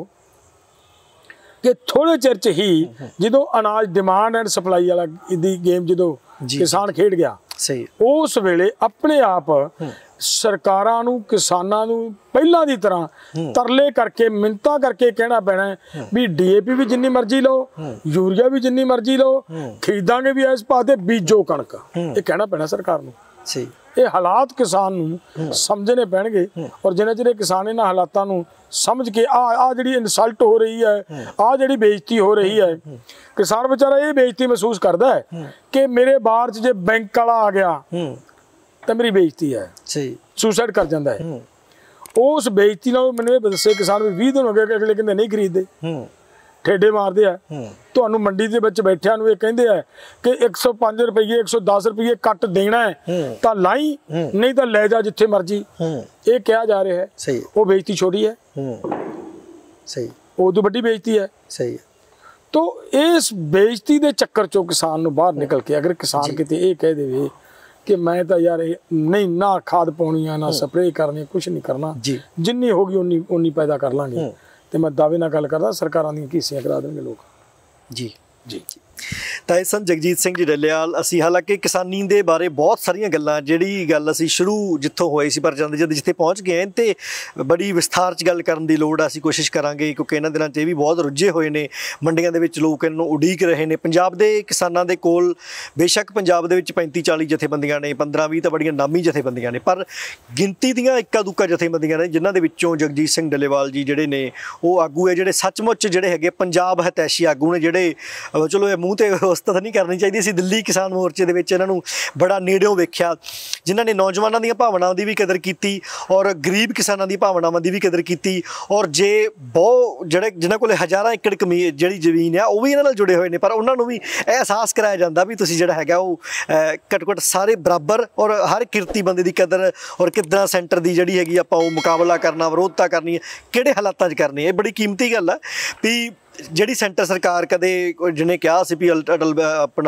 ਕਿ ਥੋੜੇ ਚਿਰ 'ਚ ਹੀ ਜਦੋਂ ਅਨਾਜ ਡਿਮਾਂਡ ਐਂਡ ਸਪਲਾਈ ਵਾਲਾ ਦੀ ਗੇਮ ਜਦੋਂ ਕਿਸਾਨ ਖੇਡ ਗਿਆ ਸਹੀ ਉਸ ਵੇਲੇ ਆਪਣੇ ਆਪ ਸਰਕਾਰਾਂ ਨੂੰ ਕਿਸਾਨਾਂ ਨੂੰ ਪਹਿਲਾਂ ਦੀ ਤਰ੍ਹਾਂ ਤਰਲੇ ਕਰਕੇ ਮਿੰਨਤਾਂ ਕਰਕੇ ਕਹਿਣਾ ਪੈਣਾ ਵੀ DAP ਵੀ ਜਿੰਨੀ ਮਰਜ਼ੀ ਲਓ ਯੂਰੀਆ ਵੀ ਜਿੰਨੀ ਮਰਜ਼ੀ ਲਓ ਖਰੀਦਾਂਗੇ ਵੀ ਇਸ ਭਾਅ ਤੇ ਬੀਜੋ ਕਣਕ ਇਹ ਕਹਿਣਾ ਪੈਣਾ ਸਰਕਾਰ ਨੂੰ ਸਹੀ ਇਹ ਹਾਲਾਤ ਕਿਸਾਨ ਨੂੰ ਸਮਝਣੇ ਪੈਣਗੇ ਔਰ ਜਿੰਨੇ ਚਿਰ ਕਿਸਾਨ ਇਹਨਾਂ ਹਾਲਾਤਾਂ ਨੂੰ ਸਮਝ ਕੇ ਆ ਜਿਹੜੀ ਇਨਸਲਟ ਹੋ ਰਹੀ ਹੈ ਆ ਜਿਹੜੀ ਬੇਇੱਜ਼ਤੀ ਹੋ ਰਹੀ ਹੈ ਕਿਸਾਨ ਵਿਚਾਰਾ ਇਹ ਬੇਇੱਜ਼ਤੀ ਮਹਿਸੂਸ ਕਰਦਾ ਹੈ ਕਿ ਮੇਰੇ ਬਾਹਰ 'ਚ ਜੇ ਬੈਂਕ ਵਾਲਾ ਆ ਗਿਆ ਤਾਂ ਮੇਰੀ ਬੇਇੱਜ਼ਤੀ ਹੈ ਸਹੀ ਸੁਸਾਈਡ ਕਰ ਜਾਂਦਾ ਹੈ ਉਸ ਬੇਇੱਜ਼ਤੀ ਨਾਲ ਮੈਨੂੰ ਇਹ ਦੱਸੇ ਕਿਸਾਨ ਵੀ 20 ਦਿਨ ਹੋ ਗਏ ਕਿ ਅਗਲੇ ਕਹਿੰਦੇ ਨਹੀਂ ਖਰੀਦਦੇ ਠੇਡੇ ਮਾਰਦੇ ਆ ਤੁਹਾਨੂੰ ਮੰਡੀ ਦੇ ਵਿੱਚ ਬੈਠਿਆਂ ਨੂੰ ਇਹ ਕਹਿੰਦੇ ਆ ਕਿ 105 ਰੁਪਏ 110 ਰੁਪਏ ਕੱਟ ਦੇਣਾ ਹੈ ਤਾਂ ਲਾਈ ਨਹੀਂ ਤਾਂ ਲੈ ਜਾ ਜਿੱਥੇ ਮਰਜੀ ਇਹ ਕਿਹਾ ਜਾ ਰਿਹਾ ਹੈ ਸਹੀ ਉਹ ਬੇਇੱਜ਼ਤੀ ਛੋਟੀ ਹੈ ਸਹੀ ਉਹ ਤੋਂ ਵੱਡੀ ਬੇਇੱਜ਼ਤੀ ਹੈ ਸਹੀ तो इस बेइज्जती के चक्कर चो किसान बाहर निकल के अगर किसान किते ये कह दे कि मैं तो यार नहीं ना खाद पानी है ना स्प्रे करनी कुछ नहीं करना जिन्नी होगी उन्नी पैदा कर लांगे तो मैं दावे ना गल करदा सरकारां दी कीसियां करा देंगे लोग जी जी ਤਾਂ ਇਹ ਸਨ ਜਗਜੀਤ ਸਿੰਘ ਜੀ ਡੱਲੇਵਾਲ। ਅਸੀਂ ਹਾਲਾਂਕਿ ਕਿਸਾਨੀ ਦੇ ਬਾਰੇ ਬਹੁਤ ਸਾਰੀਆਂ ਗੱਲਾਂ ਜਿਹੜੀ ਗੱਲ ਅਸੀਂ ਸ਼ੁਰੂ ਜਿੱਥੋਂ ਹੋਈ ਸੀ ਪਰ ਜਾਂਦੇ ਜਿੱਥੇ ਪਹੁੰਚ ਗਏ ਤੇ ਬੜੀ ਵਿਸਥਾਰ 'ਚ ਗੱਲ ਕਰਨ ਦੀ ਲੋੜ ਆ। ਅਸੀਂ ਕੋਸ਼ਿਸ਼ ਕਰਾਂਗੇ ਕਿਉਂਕਿ ਇਹਨਾਂ ਦਿਨਾਂ 'ਚ ਇਹ ਵੀ ਬਹੁਤ ਰੁੱਝੇ ਹੋਏ ਨੇ, ਮੰਡੀਆਂ ਦੇ ਵਿੱਚ ਲੋਕ ਇਹਨੂੰ ਉਡੀਕ ਰਹੇ ਨੇ। ਪੰਜਾਬ ਦੇ ਕਿਸਾਨਾਂ ਦੇ ਕੋਲ ਬੇਸ਼ੱਕ ਪੰਜਾਬ ਦੇ ਵਿੱਚ 35-40 ਜਥੇਬੰਦੀਆਂ ਨੇ, 15-20 ਤਾਂ ਬੜੀਆਂ ਨਾਮੀ ਜਥੇਬੰਦੀਆਂ ਨੇ, ਪਰ ਗਿਣਤੀ ਦੀਆਂ ਇੱਕਾ ਦੁੱਕਾ ਜਥੇਬੰਦੀਆਂ ਨੇ ਜਿਨ੍ਹਾਂ ਦੇ ਵਿੱਚੋਂ ਜਗਜੀਤ ਸਿੰਘ ਡੱਲੇਵਾਲ ਜੀ ਜਿਹੜੇ ਨੇ ਉਹ ਆਗੂ ਹੈ ਜਿਹੜੇ ਸੱਚਮੁੱਚ ਜਿਹੜੇ ਹੈਗੇ ਪੰਜਾਬ ਹਿਤੈਸ਼ੀ ਆਗੂ ਨੇ, ਜਿਹੜੇ ਚਲੋ ਇਹ ਮੂੰਹ ਤੇ ਉਸਤਤ ਨਹੀਂ ਕਰਨੀ ਚਾਹੀਦੀ। ਅਸੀਂ ਦਿੱਲੀ ਕਿਸਾਨ ਮੋਰਚੇ ਦੇ ਵਿੱਚ ਇਹਨਾਂ ਨੂੰ ਬੜਾ ਨੇੜਿਓਂ ਵੇਖਿਆ, ਜਿਨ੍ਹਾਂ ਨੇ ਨੌਜਵਾਨਾਂ ਦੀਆਂ ਭਾਵਨਾਵਾਂ ਦੀ ਵੀ ਕਦਰ ਕੀਤੀ ਔਰ ਗਰੀਬ ਕਿਸਾਨਾਂ ਦੀ ਭਾਵਨਾਵਾਂ ਦੀ ਵੀ ਕਦਰ ਕੀਤੀ। ਔਰ ਜੇ ਬਹੁਤ ਜਿਹੜੇ ਜਿਨ੍ਹਾਂ ਕੋਲ ਹਜ਼ਾਰਾਂ ਏਕੜ ਜਿਹੜੀ ਜ਼ਮੀਨ ਆ ਉਹ ਵੀ ਇਹਨਾਂ ਨਾਲ ਜੁੜੇ ਹੋਏ ਨੇ, ਪਰ ਉਹਨਾਂ ਨੂੰ ਵੀ ਇਹ ਅਹਿਸਾਸ ਕਰਾਇਆ ਜਾਂਦਾ ਵੀ ਤੁਸੀਂ ਜਿਹੜਾ ਹੈਗਾ ਉਹ ਘੱਟੋ ਘੱਟ ਸਾਰੇ ਬਰਾਬਰ ਔਰ ਹਰ ਕਿਰਤੀ ਬੰਦੇ ਦੀ ਕਦਰ ਔਰ ਕਿੱਦਾਂ ਸੈਂਟਰ ਦੀ ਜਿਹੜੀ ਹੈਗੀ ਆਪਾਂ ਉਹ ਮੁਕਾਬਲਾ ਕਰਨਾ, ਵਿਰੋਧਤਾ ਕਰਨੀ ਹੈ, ਕਿਹੜੇ ਹਾਲਾਤਾਂ 'ਚ ਕਰਨੀ ਹੈ। ਇਹ ਬੜੀ ਕੀਮਤੀ ਗੱਲ ਆ ਵੀ ਜਿਹੜੀ ਸੈਂਟਰ ਸਰਕਾਰ ਕਦੇ ਜਿਹਨੇ ਕਿਹਾ ਸੀ ਵੀ ਅਟਲ ਆਪਣਾ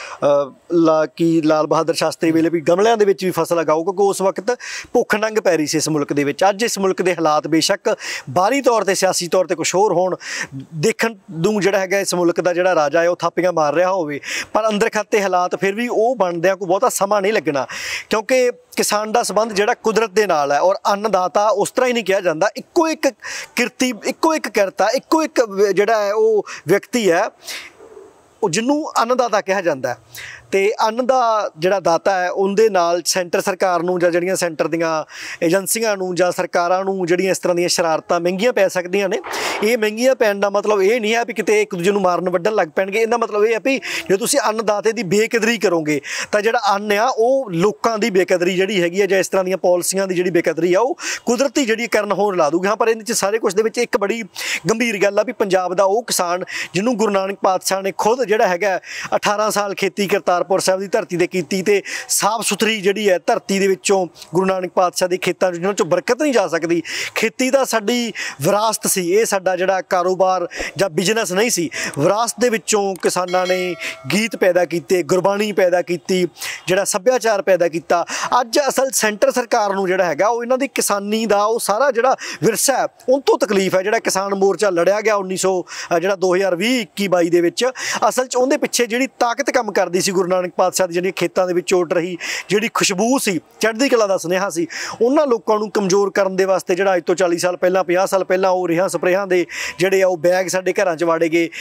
ਲਾਲ ਬਹਾਦਰ ਸ਼ਾਸਤਰੀ ਵੇਲੇ ਵੀ ਗਮਲਿਆਂ ਦੇ ਵਿੱਚ ਵੀ ਫਸਲ ਲਗਾਓ, ਕਿਉਂਕਿ ਉਸ ਵਕਤ ਭੁੱਖ ਨੰਗ ਪੈ ਰਹੀ ਸੀ ਇਸ ਮੁਲਕ ਦੇ ਵਿੱਚ। ਅੱਜ ਇਸ ਮੁਲਕ ਦੇ ਹਾਲਾਤ ਬੇਸ਼ੱਕ ਬਾਹਰੀ ਤੌਰ 'ਤੇ ਸਿਆਸੀ ਤੌਰ 'ਤੇ ਕੁਛ ਹੋਰ ਹੋਣ, ਦੇਖਣ ਨੂੰ ਜਿਹੜਾ ਹੈਗਾ ਇਸ ਮੁਲਕ ਦਾ ਜਿਹੜਾ ਰਾਜਾ ਹੈ ਉਹ ਥਾਪੀਆਂ ਮਾਰ ਰਿਹਾ ਹੋਵੇ, ਪਰ ਅੰਦਰ ਖਾਤੇ ਹਾਲਾਤ ਫਿਰ ਵੀ ਉਹ ਬਣਦਿਆਂ ਕੋਈ ਬਹੁਤਾ ਸਮਾਂ ਨਹੀਂ ਲੱਗਣਾ, ਕਿਉਂਕਿ ਕਿਸਾਨ ਦਾ ਸੰਬੰਧ ਜਿਹੜਾ ਕੁਦਰਤ ਦੇ ਨਾਲ ਹੈ। ਔਰ ਅੰਨਦਾਤਾ ਉਸ ਤਰ੍ਹਾਂ ਹੀ ਨਹੀਂ ਕਿਹਾ ਜਾਂਦਾ, ਇੱਕੋ ਇੱਕ ਕਿਰਤੀ, ਇੱਕੋ ਇੱਕ ਕਿਰਤਾ, ਇੱਕੋ ਇੱਕ ਜਿਹੜਾ ਹੈ ਉਹ ਵਿਅਕਤੀ ਹੈ ਉਹ ਜਿਹਨੂੰ ਅੰਨਦਾਤਾ ਕਿਹਾ ਜਾਂਦਾ ਹੈ। ਤੇ ਅੰਨ ਦਾ ਜਿਹੜਾ ਦਾਤਾ ਹੈ ਉਹਦੇ ਨਾਲ ਸੈਂਟਰ ਸਰਕਾਰ ਨੂੰ ਜਾਂ ਜਿਹੜੀਆਂ ਸੈਂਟਰ ਦੀਆਂ ਏਜੰਸੀਆਂ ਨੂੰ ਜਾਂ ਸਰਕਾਰਾਂ ਨੂੰ ਜਿਹੜੀਆਂ ਇਸ ਤਰ੍ਹਾਂ ਦੀਆਂ ਸ਼ਰਾਰਤਾਂ ਮਹਿੰਗੀਆਂ ਪੈ ਸਕਦੀਆਂ ਨੇ, ਇਹ ਮਹਿੰਗੀਆਂ ਪੈਣ ਦਾ ਮਤਲਬ ਇਹ ਨਹੀਂ ਹੈ ਵੀ ਕਿਤੇ ਇੱਕ ਦੂਜੇ ਨੂੰ ਮਾਰਨ ਵੱਢਣ ਲੱਗ ਪੈਣਗੇ। ਇਹਦਾ ਮਤਲਬ ਇਹ ਹੈ ਵੀ ਜੇ ਤੁਸੀਂ ਅੰਨਦਾਤੇ ਦੀ ਬੇਕਦਰੀ ਕਰੋਗੇ ਤਾਂ ਜਿਹੜਾ ਅੰਨ ਆ ਉਹ ਲੋਕਾਂ ਦੀ ਬੇਕਦਰੀ ਜਿਹੜੀ ਹੈਗੀ ਹੈ ਜਾਂ ਇਸ ਤਰ੍ਹਾਂ ਦੀਆਂ ਪਾਲਿਸੀਆਂ ਦੀ ਜਿਹੜੀ ਬੇਕਦਰੀ ਆ ਉਹ ਕੁਦਰਤੀ ਜਿਹੜੀ ਕਰਨ ਹੋਰ ਲਾ ਦੂਗੀ। ਹਾਂ, ਪਰ ਇਹਦੇ 'ਚ ਸਾਰੇ ਕੁਛ ਦੇ ਵਿੱਚ ਇੱਕ ਬੜੀ ਗੰਭੀਰ ਗੱਲ ਆ ਵੀ ਪੰਜਾਬ ਦਾ ਉਹ ਕਿਸਾਨ ਜਿਹਨੂੰ ਗੁਰੂ ਨਾਨਕ ਪਾਤਸ਼ਾਹ ਨੇ ਖੁਦ ਜਿਹੜਾ ਹੈਗਾ 18 ਸਾਲ ਖੇਤੀ ਕਰਤਾਰਪੁਰ ਸਾਹਿਬ ਦੀ ਧਰਤੀ ਤੇ ਕੀਤੀ ਤੇ ਸਾਫ਼ ਸੁਥਰੀ ਜਿਹੜੀ ਹੈ ਧਰਤੀ ਦੇ ਵਿੱਚੋਂ ਗੁਰੂ ਨਾਨਕ ਪਾਤਸ਼ਾਹ ਦੀ ਖੇਤਾਂ ਜਿਹਨਾਂ 'ਚੋਂ ਬਰਕਤ ਨਹੀਂ ਜਾ ਸਕਦੀ। ਖੇਤੀ ਤਾਂ ਸਾਡੀ ਵਿਰਾਸਤ ਸੀ, ਇਹ ਸਾਡਾ ਜਿਹੜਾ ਕਾਰੋਬਾਰ ਜਾਂ ਬਿਜ਼ਨਸ ਨਹੀਂ ਸੀ। ਵਿਰਾਸਤ ਦੇ ਵਿੱਚੋਂ ਕਿਸਾਨਾਂ ਨੇ ਗੀਤ ਪੈਦਾ ਕੀਤੇ, ਗੁਰਬਾਣੀ ਪੈਦਾ ਕੀਤੀ, ਜਿਹੜਾ ਸੱਭਿਆਚਾਰ ਪੈਦਾ ਕੀਤਾ। ਅੱਜ ਅਸਲ ਸੈਂਟਰ ਸਰਕਾਰ ਨੂੰ ਜਿਹੜਾ ਹੈਗਾ ਉਹ ਇਹਨਾਂ ਦੀ ਕਿਸਾਨੀ ਦਾ ਉਹ ਸਾਰਾ ਜਿਹੜਾ ਵਿਰਸਾ ਹੈ ਉਹ ਤੋਂ ਤਕਲੀਫ ਹੈ। ਜਿਹੜਾ ਕਿਸਾਨ ਮੋਰਚਾ ਲੜਿਆ ਗਿਆ 2020-21-22 ਦੇ ਵਿੱਚ, ਅਸਲ 'ਚ ਉਹਦੇ ਪਿੱਛੇ ਜਿਹੜੀ ਤਾਕਤ ਕੰਮ ਕਰਦੀ ਸੀ ਗੁਰੂ ਨਾਨਕ ਪਾਤਸ਼ਾਹ ਦੀ ਜਿਹੜੀ ਖੇਤਾਂ ਦੇ ਵਿੱਚ ਉੱਡ ਰਹੀ ਜਿਹੜੀ ਖੁਸ਼ਬੂ ਸੀ, ਚੜ੍ਹਦੀ ਕਲਾ ਦਾ ਸੁਨੇਹਾ ਸੀ, ਉਹਨਾਂ ਲੋਕਾਂ ਨੂੰ ਕਮਜ਼ੋਰ ਕਰਨ ਦੇ ਵਾਸਤੇ ਜਿਹੜਾ ਅੱਜ ਤੋਂ 40 ਸਾਲ ਪਹਿਲਾਂ 50 ਸਾਲ ਪਹਿਲਾਂ ਉਹ ਰੇਹਾਂ ਸਪਰੇਹਾਂ ਦੇ ਜਿਹੜੇ ਆ ਉਹ ਬੈਗ ਸਾਡੇ ਘਰਾਂ 'ਚ ਵਾੜੇ ਗਏ।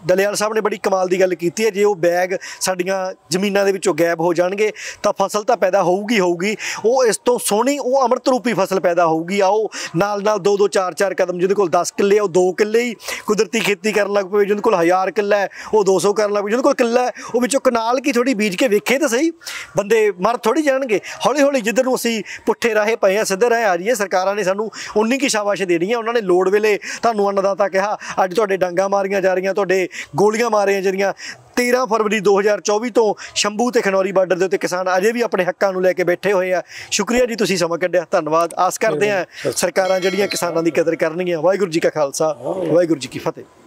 ਡਲਿਆਲ ਸਾਹਿਬ ਨੇ ਬੜੀ ਕਮਾਲ ਦੀ ਗੱਲ ਕੀਤੀ ਹੈ, ਜੇ ਉਹ ਬੈਗ ਸਾਡੀਆਂ ਜ਼ਮੀਨਾਂ ਦੇ ਵਿੱਚੋਂ ਗਾਇਬ ਹੋ ਜਾਣਗੇ ਤਾਂ ਫਸਲ ਤਾਂ ਪੈਦਾ ਹੋਊਗੀ, ਉਹ ਇਸ ਤੋਂ ਸੋਹਣੀ ਉਹ ਅੰਮ੍ਰਿਤ ਰੂਪੀ ਫਸਲ ਪੈਦਾ ਹੋਊਗੀ। ਆਓ ਨਾਲ 2-2 4-4 ਕਦਮ, ਜਿਹਦੇ ਕੋਲ 10 ਕਿੱਲੇ ਉਹ 2 ਕਿੱਲੇ ਹੀ ਕੁਦਰਤੀ ਖੇਤੀ ਕਰਨ ਲੱਗ ਪਵੇ, ਜਿਹਦੇ ਕੋਲ 1000 ਕਿੱਲਾ ਹੈ ਉਹ 200 ਕਰਨ ਲੱਗ ਪਵੇ, ਜਿਹਦੇ ਕੋਲ ਕਿੱਲਾ ਹੈ ਉਹ ਵਿੱਚੋਂ ਕਨਾਲ ਕੀ ਥੋੜੀ ਬੀਜ ਕੇ ਵੇਖੇ ਤਾਂ ਸਹੀ। ਬੰਦੇ ਮਰ ਥੋੜੀ ਜਾਣਗੇ। ਹੌਲੀ ਹੌਲੀ ਜਿੱਧਰ ਨੂੰ ਅਸੀਂ ਪੁੱਠੇ ਰਾਹੇ ਪਏ ਆ ਸਿੱਧੇ ਰਾਹੇ ਆ ਜਾਈਏ। ਸਰਕਾਰਾਂ ਨੇ ਸਾਨੂੰ ਉਨੀ ਕੀ ਸ਼ਾਬਾਸ਼ ਦੇਣੀ ਹੈ। ਉਹਨਾਂ ਨੇ ਲੋੜ ਵੇਲੇ ਤੁਹਾਨੂੰ ਅੰਨਦਾਤਾ ਕਿਹਾ, ਅੱਜ ਤੁਹਾਡੇ ਡਾਂਗਾ ਮਾਰੀਆਂ ਜਾ ਰਹੀਆਂ, ਤੁਹਾਡੇ ਗੋਲੀਆਂ ਮਾਰੀਆਂ ਜਿਹੜੀਆਂ। 13 ਫਰਵਰੀ 2024 ਤੋਂ ਸ਼ੰਭੂ ਤੇ ਖਨੌਰੀ ਬਾਰਡਰ ਦੇ ਉੱਤੇ ਕਿਸਾਨ ਅਜੇ ਵੀ ਆਪਣੇ ਹੱਕਾਂ ਨੂੰ ਲੈ ਕੇ ਬੈਠੇ ਹੋਏ ਆ। ਸ਼ੁਕਰੀਆ ਜੀ, ਤੁਸੀਂ ਸਮਾਂ ਕੱਢਿਆ, ਧੰਨਵਾਦ। ਆਸ ਕਰਦੇ ਹਾਂ ਸਰਕਾਰਾਂ ਜਿਹੜੀਆਂ ਕਿਸਾਨਾਂ ਦੀ ਕਦਰ ਕਰਨਗੀਆਂ। ਵਾਹਿਗੁਰੂ ਜੀ ਕਾ ਖਾਲਸਾ, ਵਾਹਿਗੁਰੂ ਜੀ ਕੀ ਫਤਿਹ।